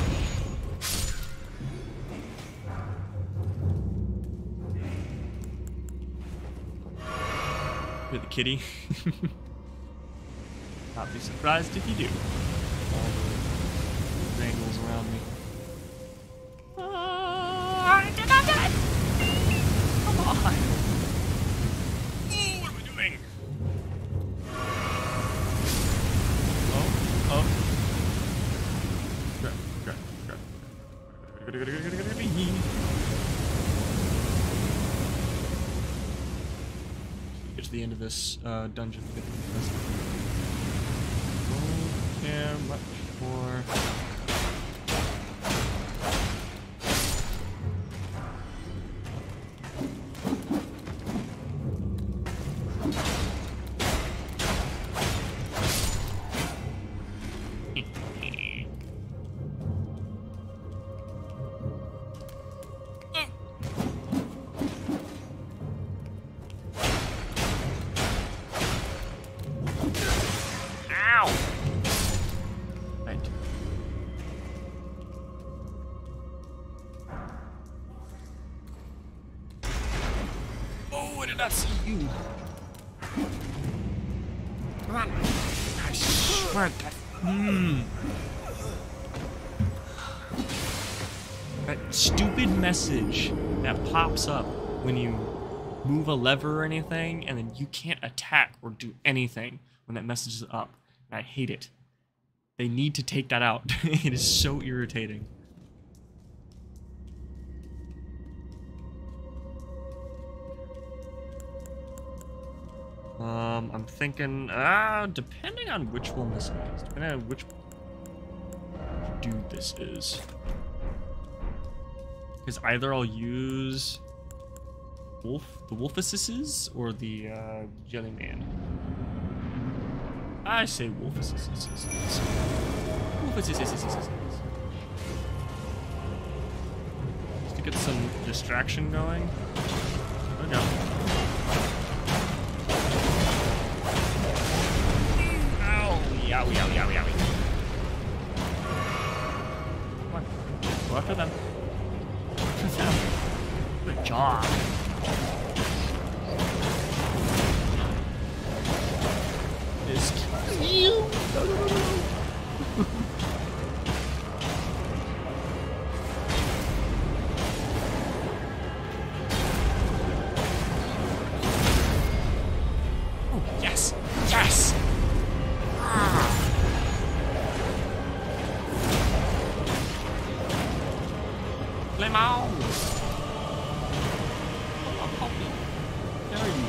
You're the kitty. Not be surprised if you do. All the angles around me. I did not die! Come on! Ooh, what am I doing? Oh. Grab. Get to the end of this dungeon. Don't care much more. Not see you. Come on. I swear that. That stupid message that pops up when you move a lever or anything, and then you can't attack or do anything when that message is up. And I hate it. They need to take that out. It is so irritating. I'm thinking, depending on which one this is, depending on which dude this is. Because either I'll use the Wolfises or the Jellyman. I say Wolfises. Just to get some distraction going. Oh no. Yowie, yowie, yowie, yowie. Come on. Go after them. Good job. Excuse you. No. Oh, yes. Yes. Lemon! I'm popping. Where are you?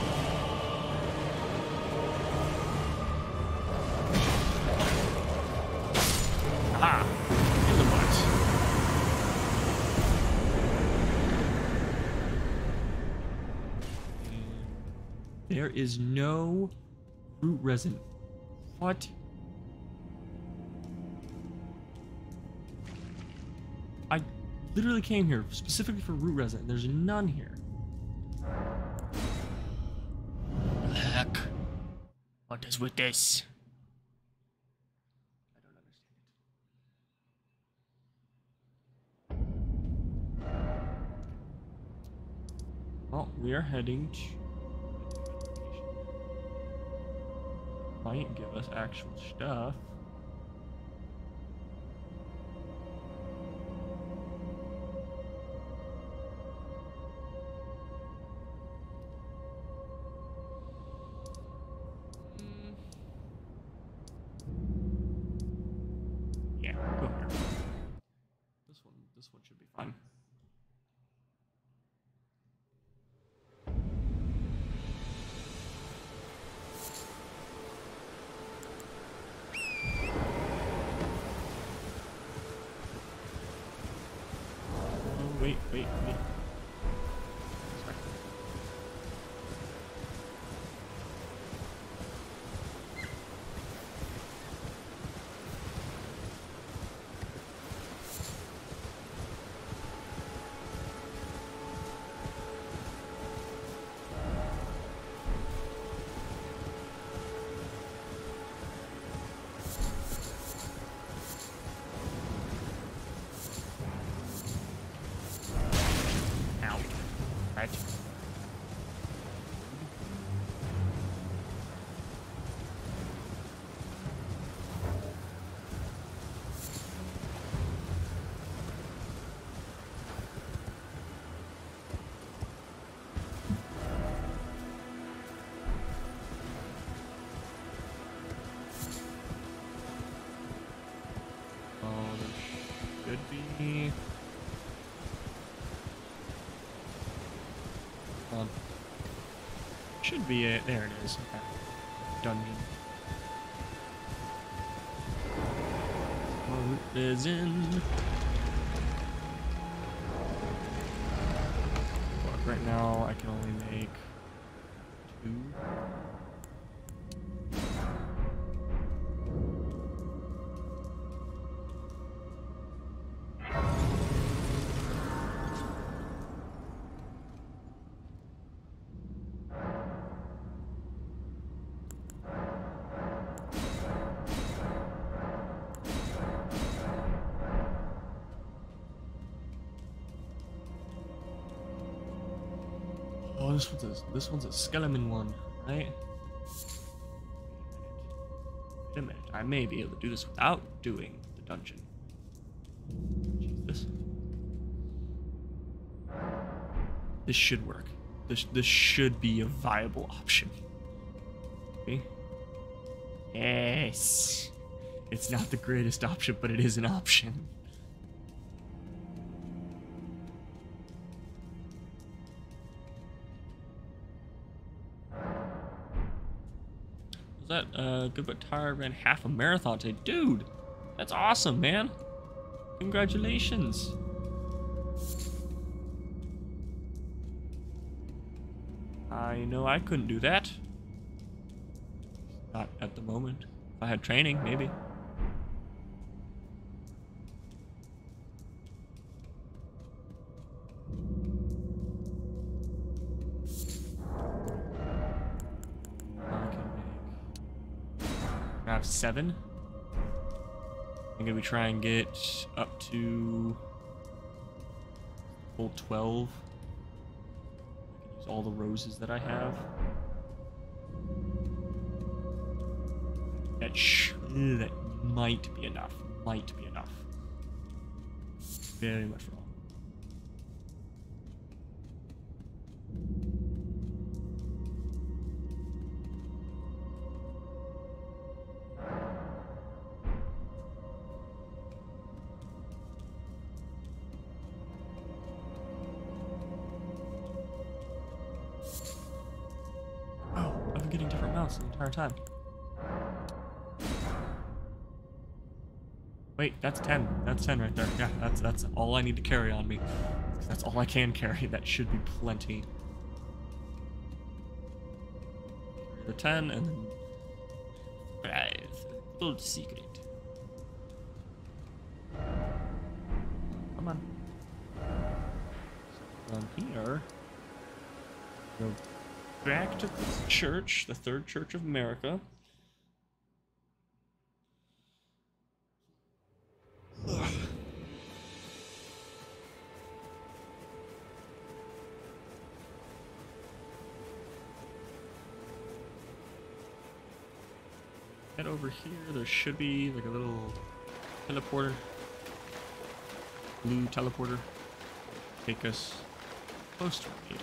Aha! In the butt. There is no root resin. What? I literally came here specifically for root resin. There's none here. Heck. What is with this? I don't understand it. Well, we are heading to... Might give us actual stuff. on. Should be it. There it is. Okay. Dungeon. What is in? But right now I can only make 2. Oh, this one's a skeleton one, right? Wait a minute. I may be able to do this without doing the dungeon. Jesus. This should work. This should be a viable option. Okay. Yes. It's not the greatest option, but it is an option. Was that good but tired, ran half a marathon today. Dude, that's awesome, man. Congratulations. I know I couldn't do that. Not at the moment. If I had training, maybe. I have 7. I'm gonna try and get up to full 12. I can use all the roses that I have. That might be enough. Might be enough. Very much wrong. Getting different mounts the entire time. Wait, that's 10. That's 10 right there. Yeah, that's all I need to carry on me. That's all I can carry. That should be plenty. The 10 and then 5. Little secret. Come on. So down here. Go back to the church, the Third Church of America. Ugh. Head over here, there should be like a little teleporter. Blue teleporter. Take us close to what we need.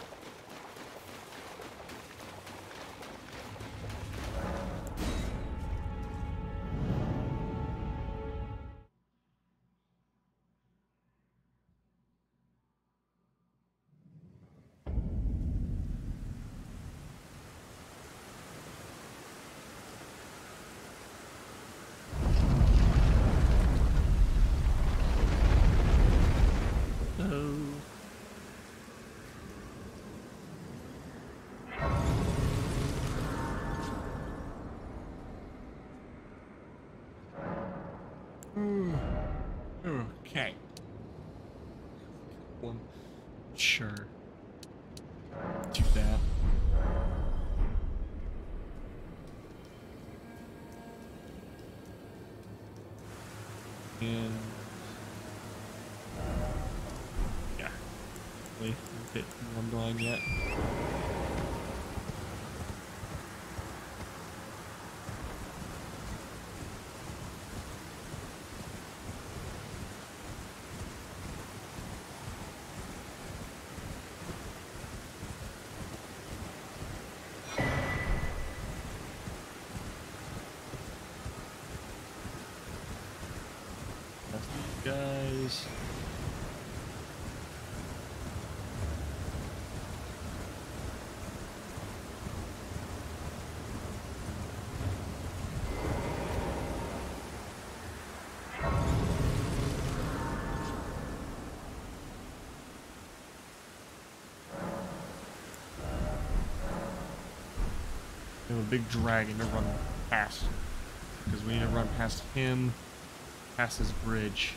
Okay. One. Sure. Do that. And yeah. Wait, hit one drawing yet. Guys. We have a big dragon to run past. Because we need to run past him, past his bridge.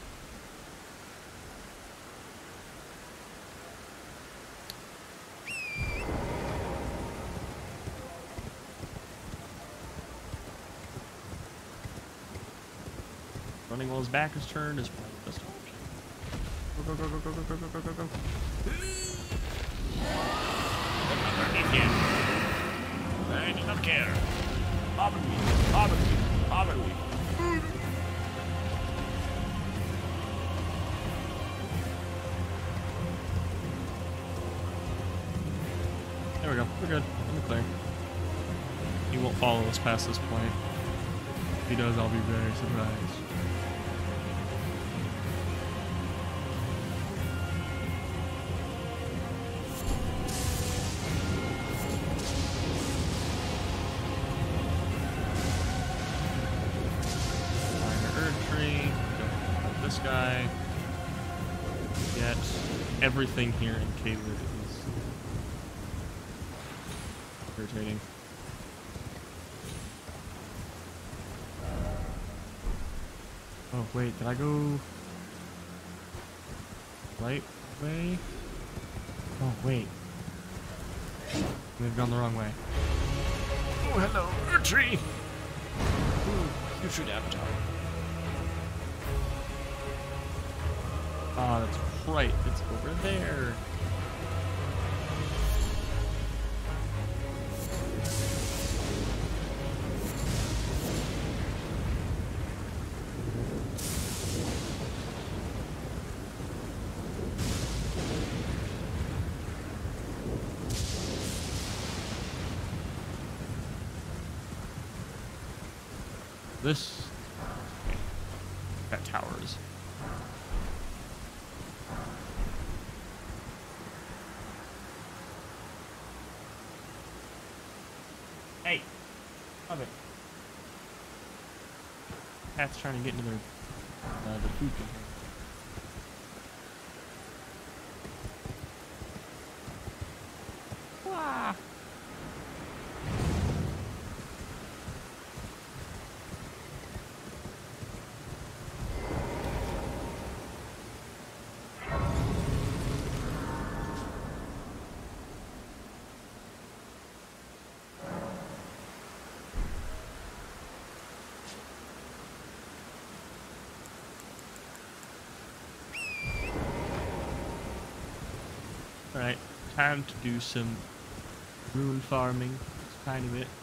Running while his back is turned is probably the best option. Go, go, go, go, go, go, go, go, go, go. I do not care. Poverty, poverty, poverty. There we go. We're good. I'm clear. He won't follow us past this point. If he does, I'll be very surprised. This guy. Yet everything here in Caelid is irritating. Oh wait, did I go right way? Oh wait. We've gone the wrong way. Oh, hello, Erdtree! Ooh, putrid avatar. Ah, that's right. It's over there. This got towers. Hey, love it. Cat's trying to get into their the food container. Wah. Alright, time to do some rune farming. It's kind of it.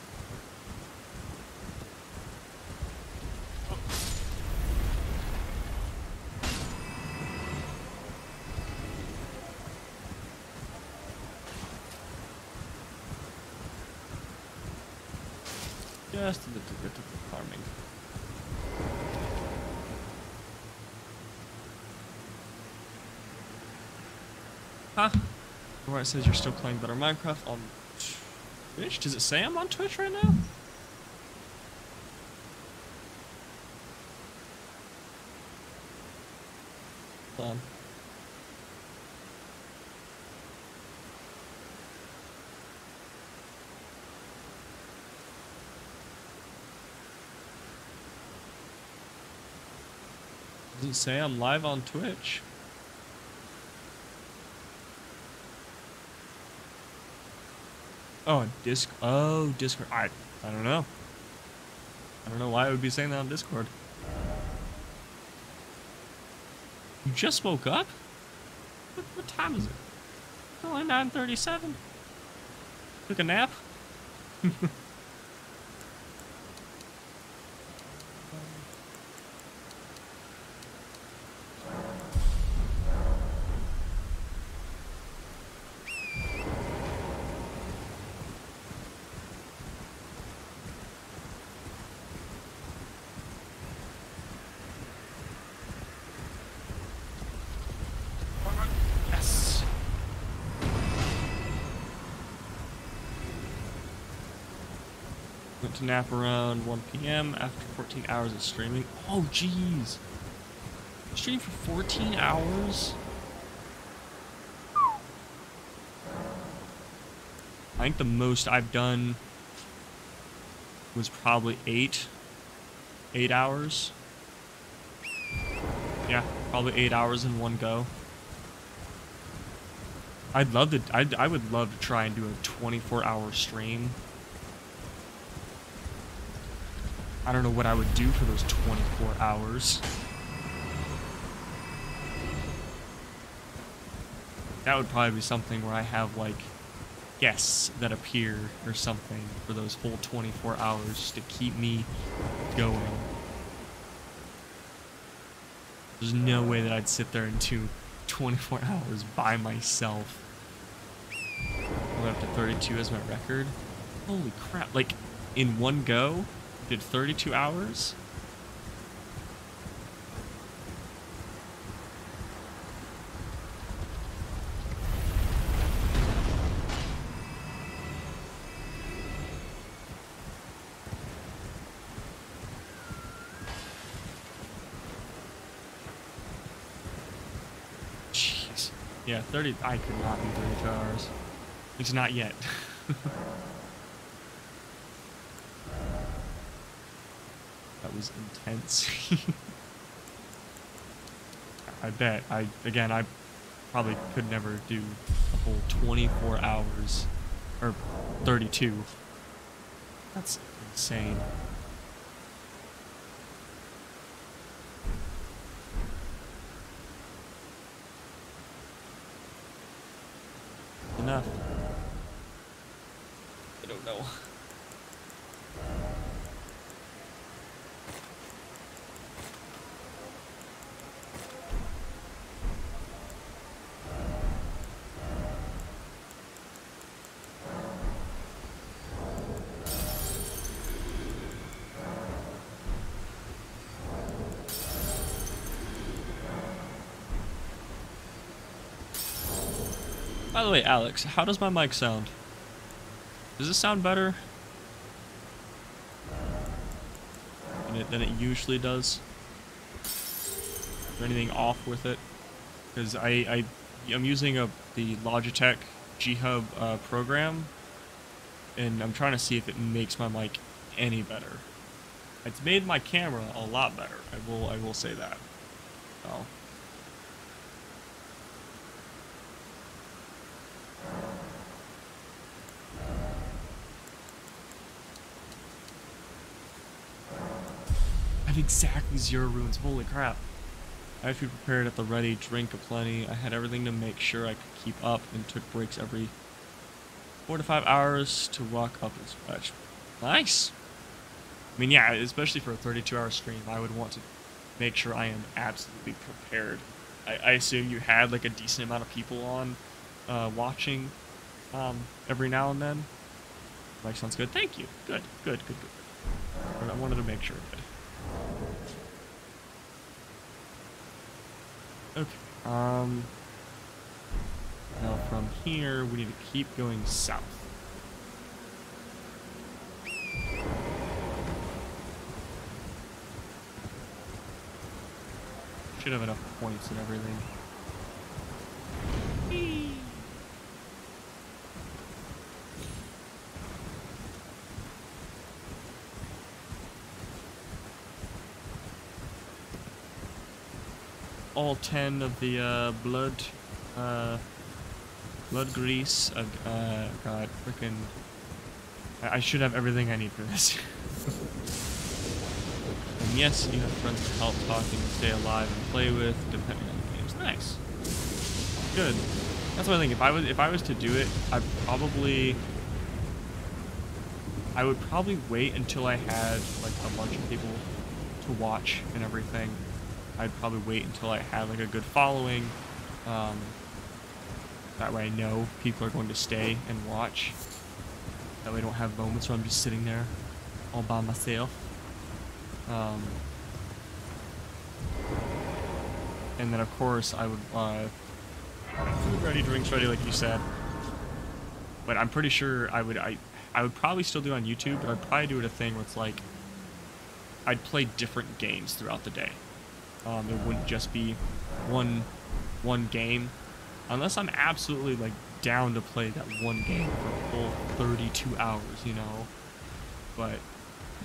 Just a little bit of farming. Huh? Where it says you're still playing Better Minecraft on Twitch? Does it say I'm on Twitch right now? Hold on. Does it say I'm live on Twitch? Oh, Discord. I don't know. I don't know why it would be saying that on Discord. You just woke up? What time is it? It's only 9:37. Took a nap? Went to nap around 1 p.m. after 14 hours of streaming. Oh, jeez. Streamed for 14 hours? I think the most I've done was probably 8 hours. Yeah, probably 8 hours in one go. I would love to try and do a 24-hour stream. I don't know what I would do for those 24 hours. That would probably be something where I have, like, guests that appear or something for those whole 24 hours to keep me going. There's no way that I'd sit there and do 24 hours by myself. I went up to 32 as my record. Holy crap, like, in one go, did 32 hours? Jeez. Yeah, 30, I could not do 32 hours. It's not yet. That was intense. I bet. I probably could never do a whole 24 hours. Or 32. That's insane. Enough. I don't know. By the way, Alex, how does my mic sound? Does it sound better than it usually does? Is there anything off with it? Because I'm using the Logitech G-Hub program, and I'm trying to see if it makes my mic any better. It's made my camera a lot better. I will say that. So. Exactly 0 runes. Holy crap. I have to be prepared at the ready, drink aplenty. I had everything to make sure I could keep up and took breaks every 4 to 5 hours to walk up and stretch. Nice. I mean, yeah, especially for a 32-hour stream, I would want to make sure I am absolutely prepared. I assume you had like a decent amount of people on watching every now and then. Like, sounds good. Thank you. Good. I wanted to make sure. Good. Okay, now from here, we need to keep going south. Should have enough points and everything. All 10 of the blood grease. God, freaking! I should have everything I need for this. And yes, you have friends to help talking, stay alive, and play with, depending on the games. Nice, good. That's what I think. If I was to do it, I would probably wait until I had like a bunch of people to watch and everything. I'd probably wait until I had like a good following. That way I know people are going to stay and watch. That way I don't have moments where I'm just sitting there all by myself. And then of course I would food ready, drinks ready, like you said. But I'm pretty sure I would probably still do it on YouTube, but I'd probably do it a thing where it's like I'd play different games throughout the day. It wouldn't just be one game, unless I'm absolutely like down to play that one game for a full 32 hours, you know. But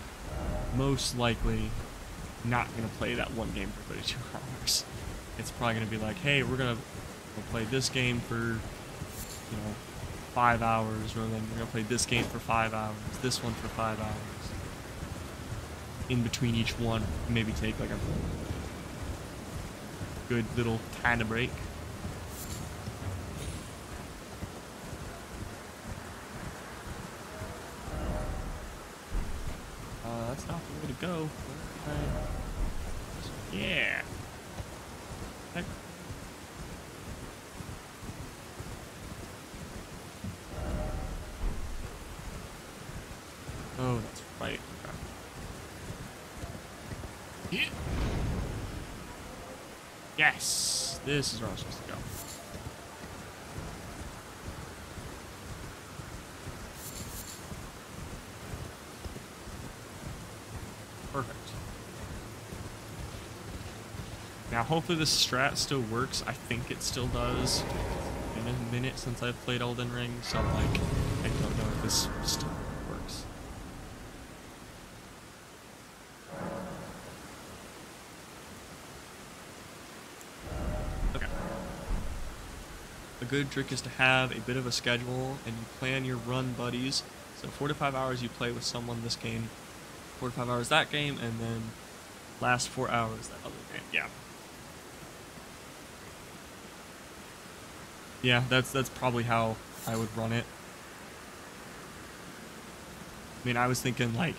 most likely not going to play that one game for 32 hours. It's probably going to be like, hey, we're going to play this game for, you know, 5 hours, or then we're going to play this game for 5 hours, this one for 5 hours. In between each one, maybe take like a good little kind of break. That's not the way to go. Yeah. Heck. Oh, that's right. Yeah. Yes! This is where I'm supposed to go. Perfect. Now, hopefully this strat still works. I think it still does. It's been a minute since I've played Elden Ring, so I'm like, I don't know if this still works. Okay. A good trick is to have a bit of a schedule, and you plan your run buddies. So 4 to 5 hours you play with someone this game, 4 to 5 hours that game, and then last 4 hours that other game. Yeah. Yeah, that's probably how I would run it. I mean, I was thinking like,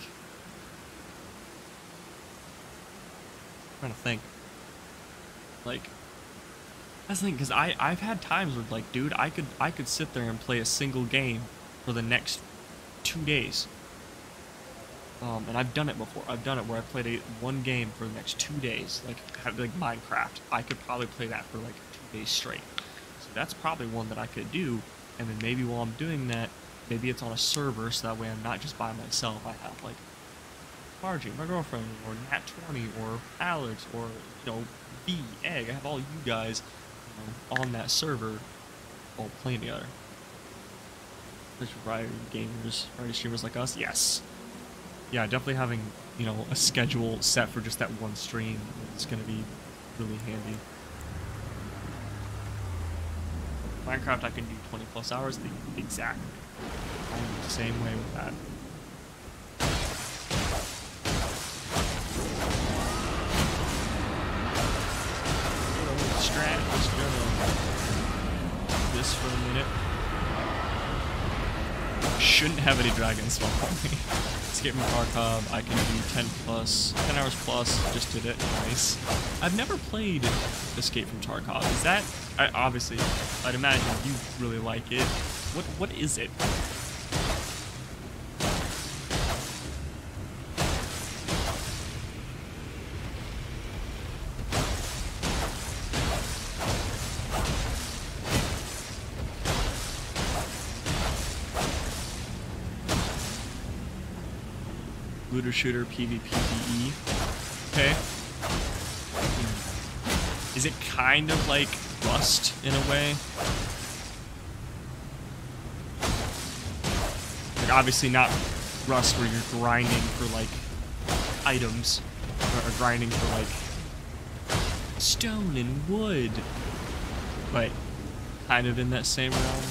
trying to think. Like, that's the thing, because I've had times where like, dude, I could sit there and play a single game for the next 2 days. And I've done it before. I've done it where I played one game for the next 2 days, like Minecraft. I could probably play that for like 2 days straight. So that's probably one that I could do. And then maybe while I'm doing that, maybe it's on a server, so that way I'm not just by myself. I have like Margie, my girlfriend, or Nat20, or Alex, or you know, B, Egg. I have all you guys, you know, on that server, all playing together. There's variety gamers, variety streamers like us. Yes. Yeah, definitely having, you know, a schedule set for just that one stream is going to be really handy. Minecraft, I can do 20 plus hours. Exactly. I'm the same way with that. Strat, just go to this for a minute. Shouldn't have any dragons spawn on me. Escape from Tarkov, I can do 10 hours plus, just did it, nice. I've never played Escape from Tarkov. Is that, obviously, I'd imagine you really like it. What is it? Looter shooter PvPvE. Okay. Is it kind of like Rust in a way? Like obviously not Rust where you're grinding for like items or grinding for like stone and wood, but kind of in that same realm.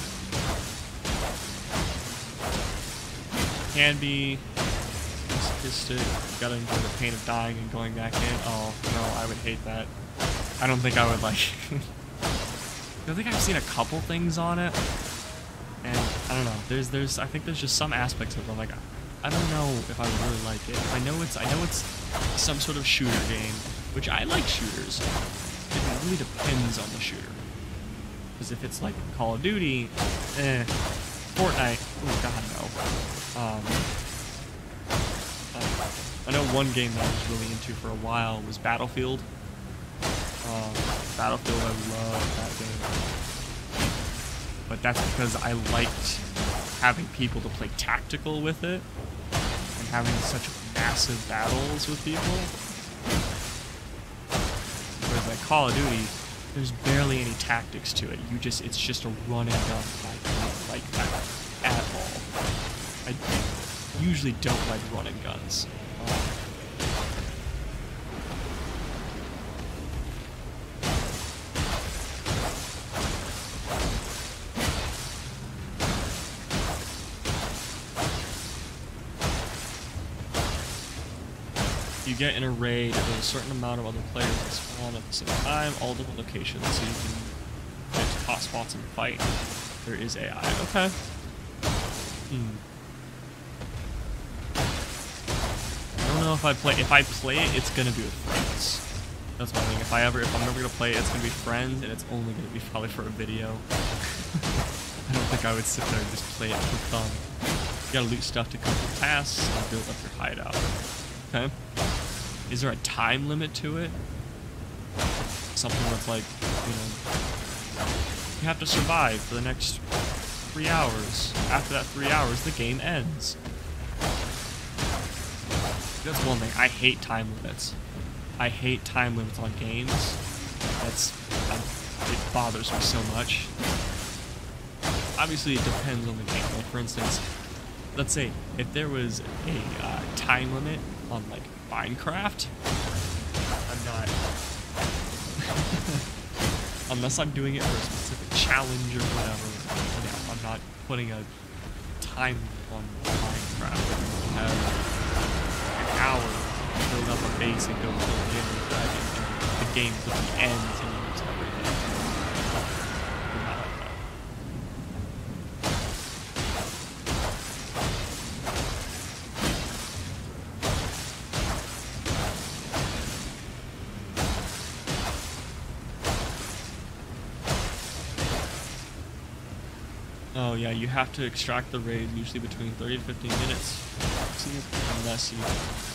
Can be. You gotta enjoy the pain of dying and going back in. Oh, no, I would hate that. I don't think I would like... I think I've seen a couple things on it. And, I don't know, I think there's just some aspects of it. I'm like, I don't know if I would really like it. I know it's some sort of shooter game, which I like shooters. It really depends on the shooter. Because if it's like Call of Duty, Fortnite, oh god, no. I know one game that I was really into for a while was Battlefield. Battlefield, I love that game. But that's because I liked having people to play tactical with it and having such massive battles with people. Whereas like Call of Duty, there's barely any tactics to it. It's just a run and gun fight. I don't like that at all. I usually don't like run and guns. you get in a raid, there's a certain amount of other players that spawn at the same time, all different locations, so you can get to hot spots and fight. There is AI. Okay. I don't know if I play it, it's gonna be with friends. That's one thing. If I'm ever gonna play it, it's gonna be friends, and it's only gonna be probably for a video. I don't think I would sit there and just play it for fun. You gotta loot stuff to complete tasks and build up your hideout. Okay. Is there a time limit to it? Something that's like, you know, you have to survive for the next 3 hours. After that 3 hours, the game ends. That's one thing. I hate time limits. I hate time limits on games. It bothers me so much. Obviously, it depends on the game. Like, for instance, let's say if there was a time limit on, like, Minecraft, I'm not... Unless I'm doing it for a specific challenge or whatever, I'm not putting a time on Minecraft. I have an hour to build up a base and go kill the enemy dragon, and the game literally ends and you lose everything. I'm not like that. Oh yeah, you have to extract the raid usually between 30 to 15 minutes. Unless you...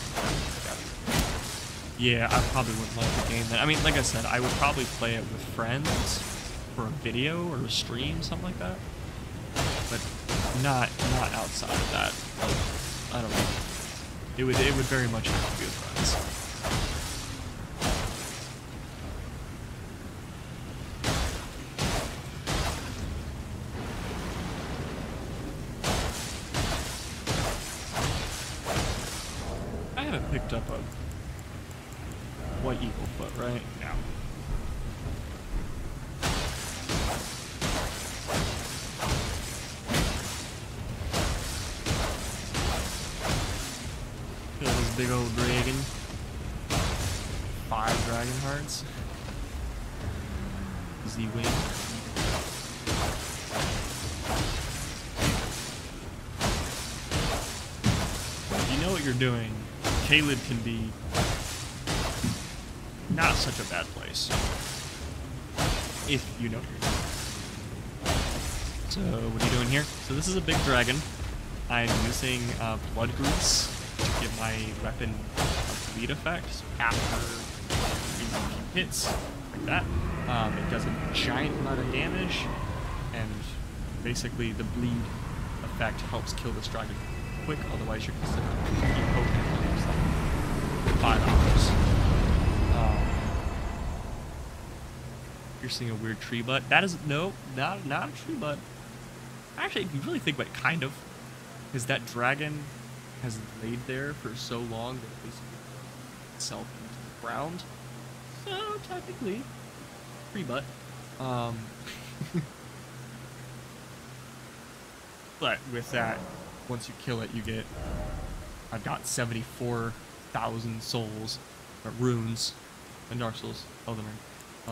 Yeah, I probably wouldn't like the game then. I mean, like I said, I would probably play it with friends for a video or a stream, something like that. But not outside of that. Like, I don't know. It would very much have to be with friends. Picked up a white eagle foot, right? Yeah. This big old dragon. 5 dragon hearts. Z-Wing. You know what you're doing. Caelid can be not such a bad place if you know what you're doing. So what are you doing here? So this is a big dragon. I'm using blood grease to give my weapon a bleed effect. So after a few hits like that, it does a giant amount of damage, and basically the bleed effect helps kill this dragon quick. Otherwise, you're gonna sit there and keep poking it. 5 hours. You're seeing a weird tree butt. That is not a tree butt. Actually, if you really think about it, kind of, because that dragon has laid there for so long that it basically itself into the ground. So technically, tree butt. But with that, once you kill it, you get. I've got 74,000 souls, or runes, and Dark Souls, Elden Ring.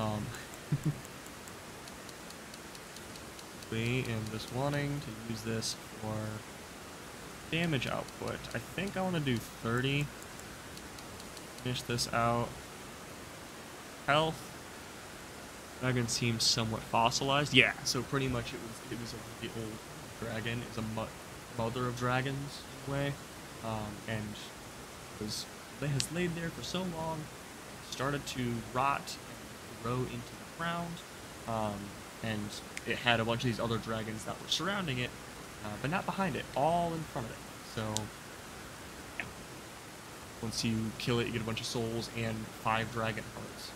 And just wanting to use this for damage output. I think I want to do 30. Finish this out. Health. Dragon seems somewhat fossilized. Yeah, so pretty much it was a really old dragon. It's a mother of dragons in a way, and has laid there for so long, started to rot and grow into the ground, and it had a bunch of these other dragons that were surrounding it, but not behind it, all in front of it. So, yeah. Once you kill it, you get a bunch of souls and 5 dragon hearts.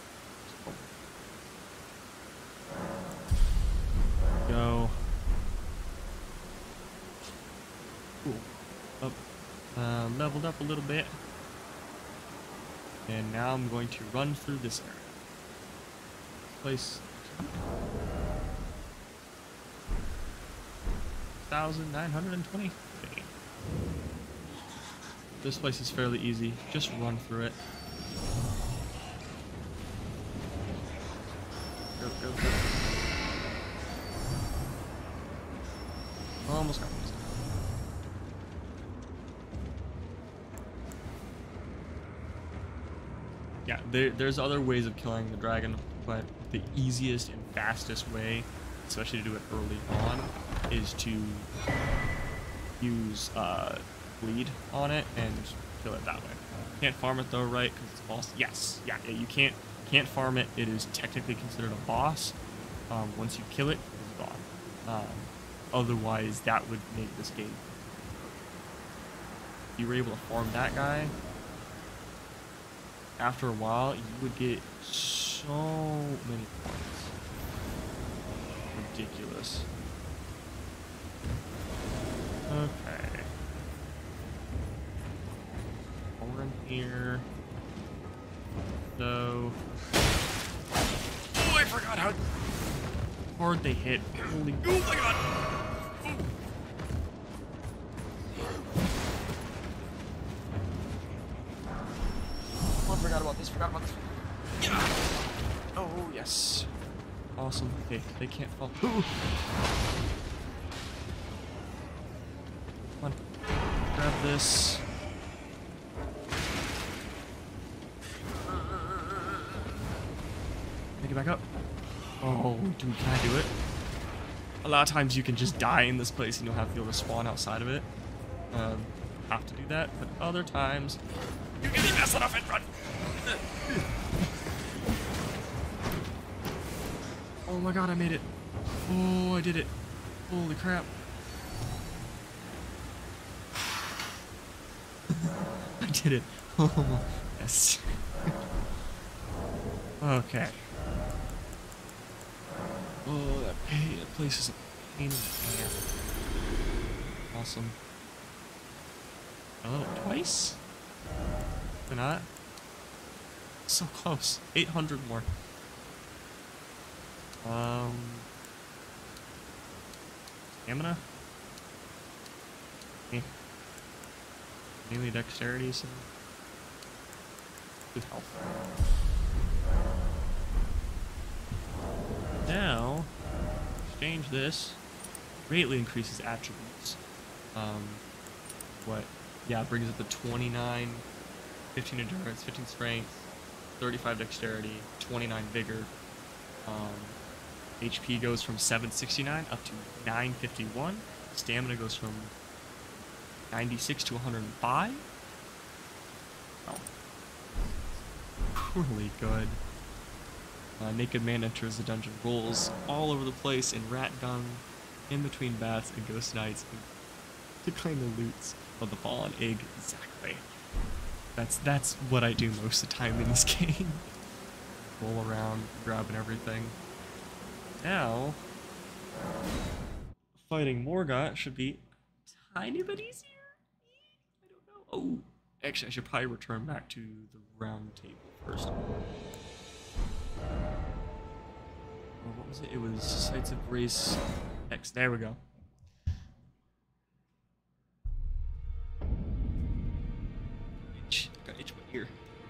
So, go. Cool. Up. Leveled up a little bit. And now I'm going to run through this area. Place 1,920. This place is fairly easy. Just run through it. Go, go, go. Almost got this. Yeah, there's other ways of killing the dragon, but the easiest and fastest way, especially to do it early on, is to use bleed on it and kill it that way. Can't farm it though, right? Because it's a boss. Yes, yeah, you can't farm it. It is technically considered a boss. Once you kill it, it's gone. Otherwise, that would make this game. If you were able to farm that guy, after a while, you would get so many points. Ridiculous. Okay. Over in here. So. Oh, I forgot how hard they hit. Holy. Oh my god! Oh, I forgot about this. Yeah. Oh, yes. Awesome. Okay, they can't fall. Ooh. Come on. Grab this. Make it back up. Oh, dude, can I do it? A lot of times you can just die in this place and you'll have to be able to spawn outside of it. Have to do that, but other times you can be fast enough and run. Oh my god, I made it. Oh, I did it. Holy crap. I did it. Oh, yes. Okay. Oh, that place is a pain in the ass. Awesome. Oh, twice? Or not? So close. 800 more. Stamina? Eh. Mainly dexterity, so good health. Now, exchange this. Greatly increases attributes. What? Yeah, brings it to 29, 15 endurance, 15 strength, 35 dexterity, 29 vigor. HP goes from 769 up to 951. Stamina goes from 96 to 105. Oh. Poorly good. Naked man enters the dungeon, rolls all over the place in rat dung, in between bats and ghost knights, to claim the loots of the fallen. Exactly. That's what I do most of the time in this game. Roll around, grabbing everything. Now, fighting Morgott should be a tiny bit easier. I don't know. Oh, actually, I should probably return back to the round table first. What was it? It was Sites of Grace X. There we go. Itch. I got itch my ear.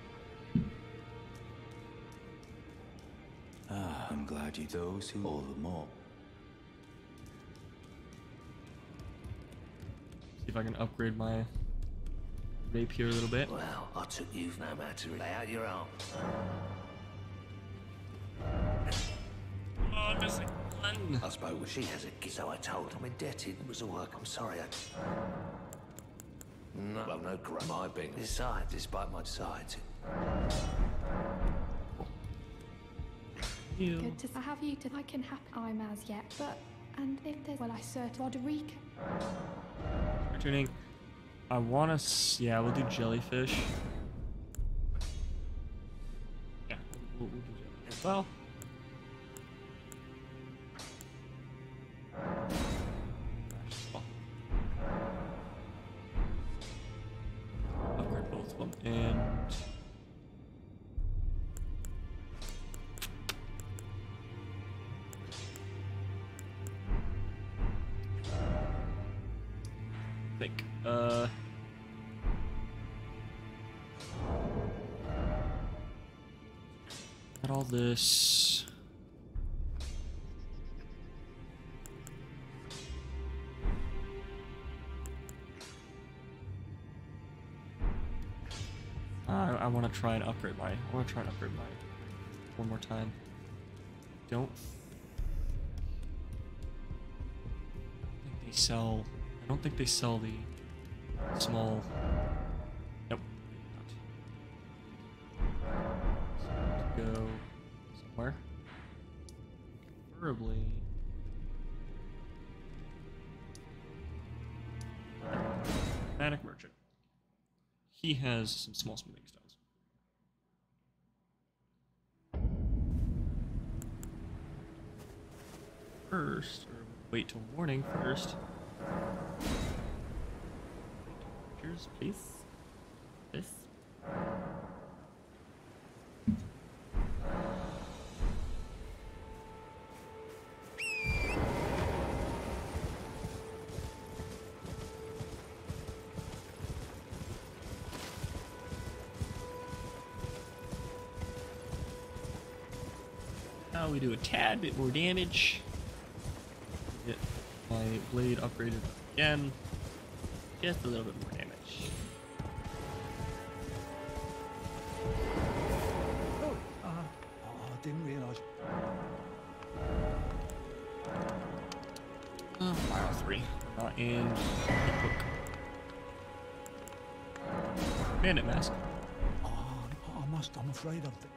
Ah, I'm glad you those who all the more. See if I can upgrade my rapier a little bit. Well, I took you no matter. Lay out your arms. Oh, I'm missing one. I spoke with she has a gift, so I told her I'm indebted. It was all work. I'm sorry. No, well, no crap. My big. Besides, despite my sides. Good to have you to. I can have I'm as yet, but and if there's well, I search Roderick. Returning. I want to. Yeah, we'll do jellyfish. Yeah, we'll do jellyfish. Well. Upgrade both of them and. Think. Got all this. I want to try and upgrade my. One more time. Don't think they sell. I don't think they sell the small. Nope. So go somewhere. Preferably. Manic Merchant. He has some small smoothing stones. First, or wait till morning first. Cheers, please. This. Now we do a tad bit more damage. Get my blade upgraded again. Just a little bit more damage. Oh, I didn't realize. File 3. Not in the book. Bandit mask. I'm afraid of it.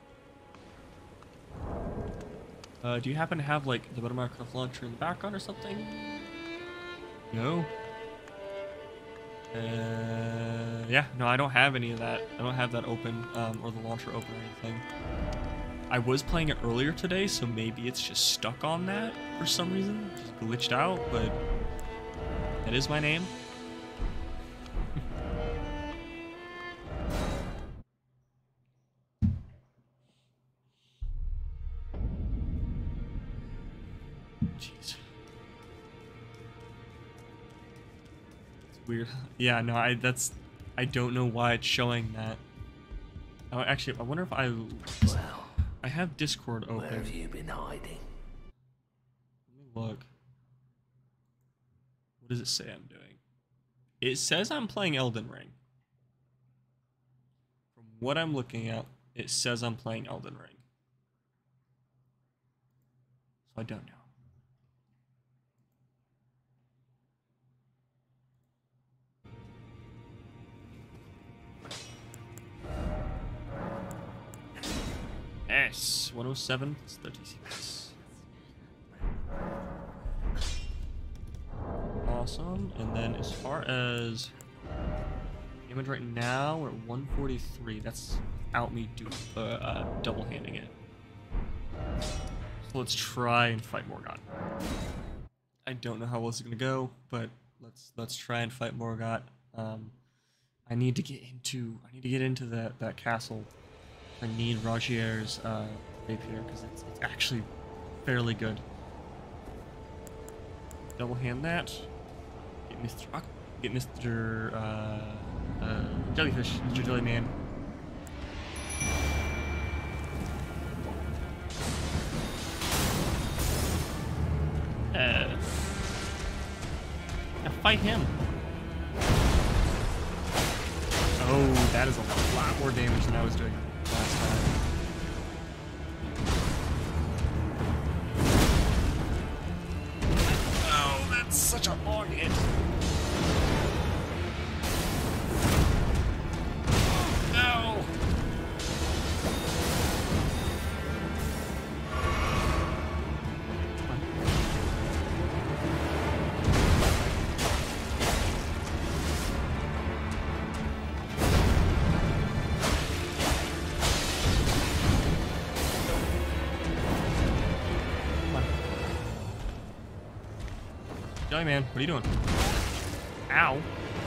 Do you happen to have like the Metalmark launcher in the background or something? No. Yeah, no, I don't have any of that. I don't have that open, or the launcher open or anything. I was playing it earlier today, so maybe it's just stuck on that for some reason. Just glitched out, but that is my name. Jeez. It's weird. Yeah, no, I don't know why it's showing that. Oh, actually, I wonder if I have Discord open. Where have you been hiding? Let me look. What does it say I'm doing? It says I'm playing Elden Ring. From what I'm looking at, it says I'm playing Elden Ring. So I don't know. S 107 plus 36. Awesome. And then as far as damage right now, we're at 143. That's without me double handing it. So let's try and fight Morgott. I don't know how well this is gonna go, but let's try and fight Morgott. I need to get into that castle. I need Rogier's rapier because it's actually fairly good. Double hand that. Get Mr. Jellyfish, Mr. Jellyman. Now fight him. Oh, that is a lot more damage than I was doing last time. Oh, that's such a long hit. No. Jellyman, what are you doing? Ow.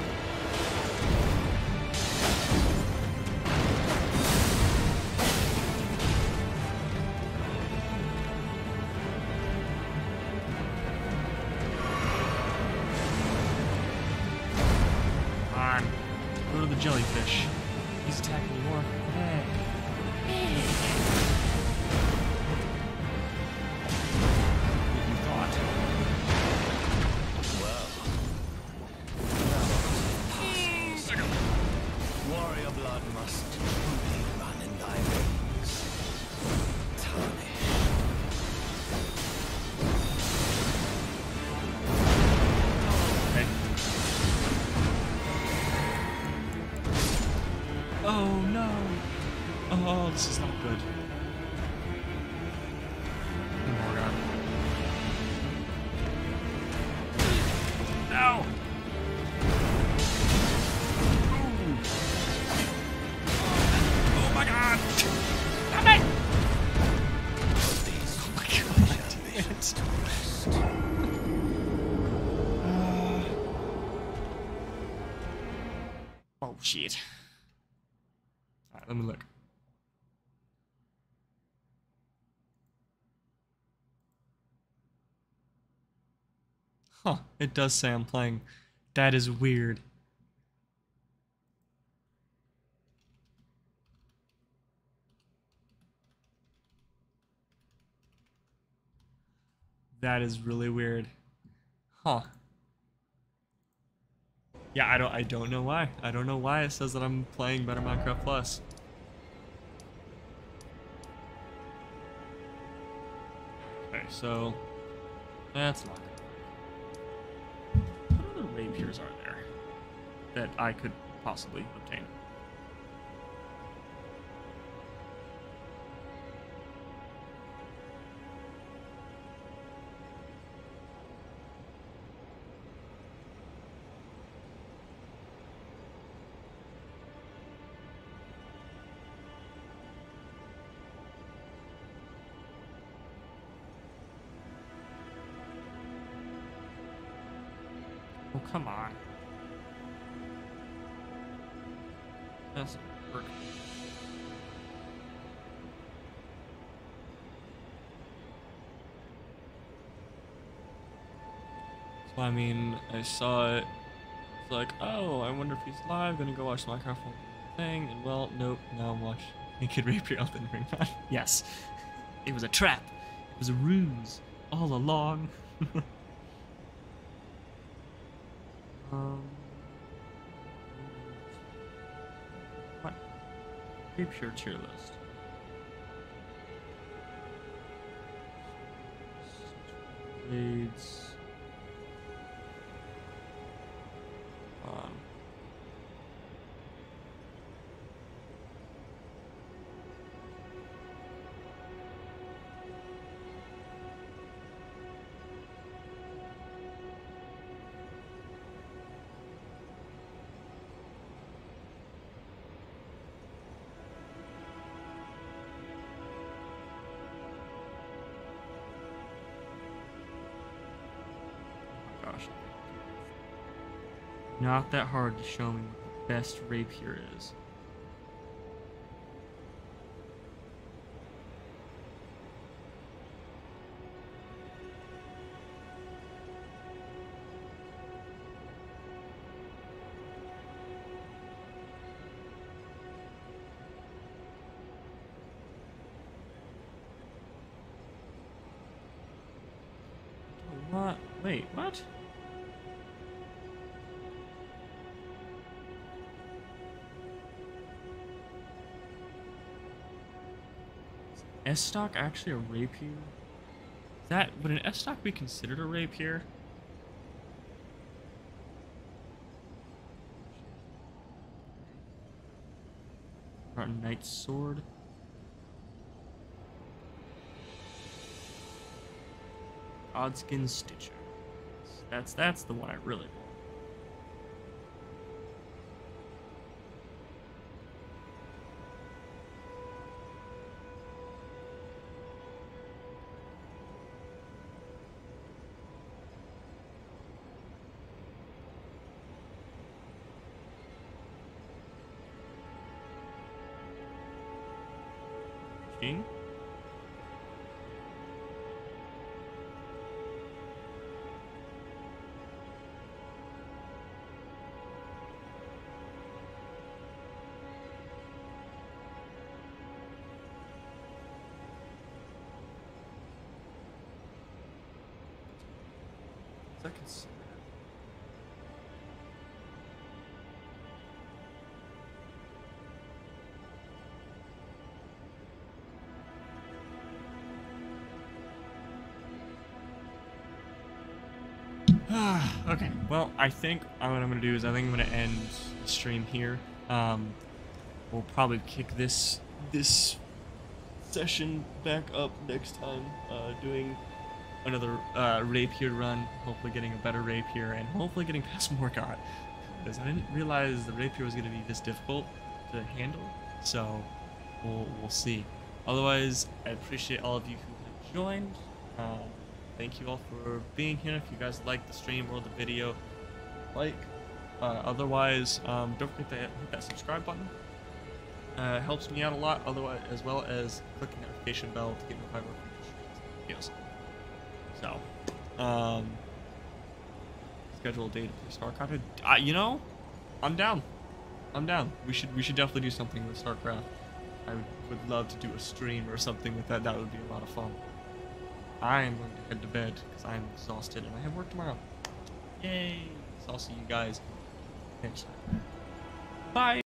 Come on. Go to the jellyfish. He's attacking you more. blood must only run in thy veins. Tarnish. Okay. Oh no! Oh, this is not good. Morgan. Ow! Oh my god! Stop it! Oh my god, damn it. Oh shit. Alright, let me look. Huh, it does say I'm playing. That is weird. That is really weird. Huh. Yeah, I don't know why. I don't know why it says that I'm playing Better Minecraft Plus. Okay, so that's not good. What other rapiers are there that I could possibly obtain? Oh, come on. That's work. So, I mean, I saw it. It's like, oh, I wonder if he's live. Gonna go watch the Minecraft thing. And, well, nope. Now I'm watching Naked Rapier Elden Ring. Yes. It was a trap. It was a ruse. All along. What? Rapier tier list. Blades. Gosh. Not that hard to show me what the best rapier is. What? Wait, what? Is S-Stock actually a rapier? Would an S-Stock be considered a rapier? Or a knight's sword? Oddskin Stitcher. That's the one I really want. King? Seconds. Okay, well, I think what I'm gonna do is I think I'm gonna end the stream here. We'll probably kick this session back up next time, doing another rapier run, hopefully getting a better rapier, and hopefully getting past Morgott, because I didn't realize the rapier was gonna be this difficult to handle. So we'll see. Otherwise, I appreciate all of you who have joined. Thank you all for being here. If you guys like the stream or the video, otherwise, don't forget to hit that subscribe button. It helps me out a lot. Otherwise, as well as clicking the notification bell to get notified of future videos. So, schedule a date for StarCraft. You know, I'm down. We should definitely do something with StarCraft. I would love to do a stream or something with that. That would be a lot of fun. I am going to head to bed because I am exhausted and I have work tomorrow. Yay! So I'll see you guys next time. Bye!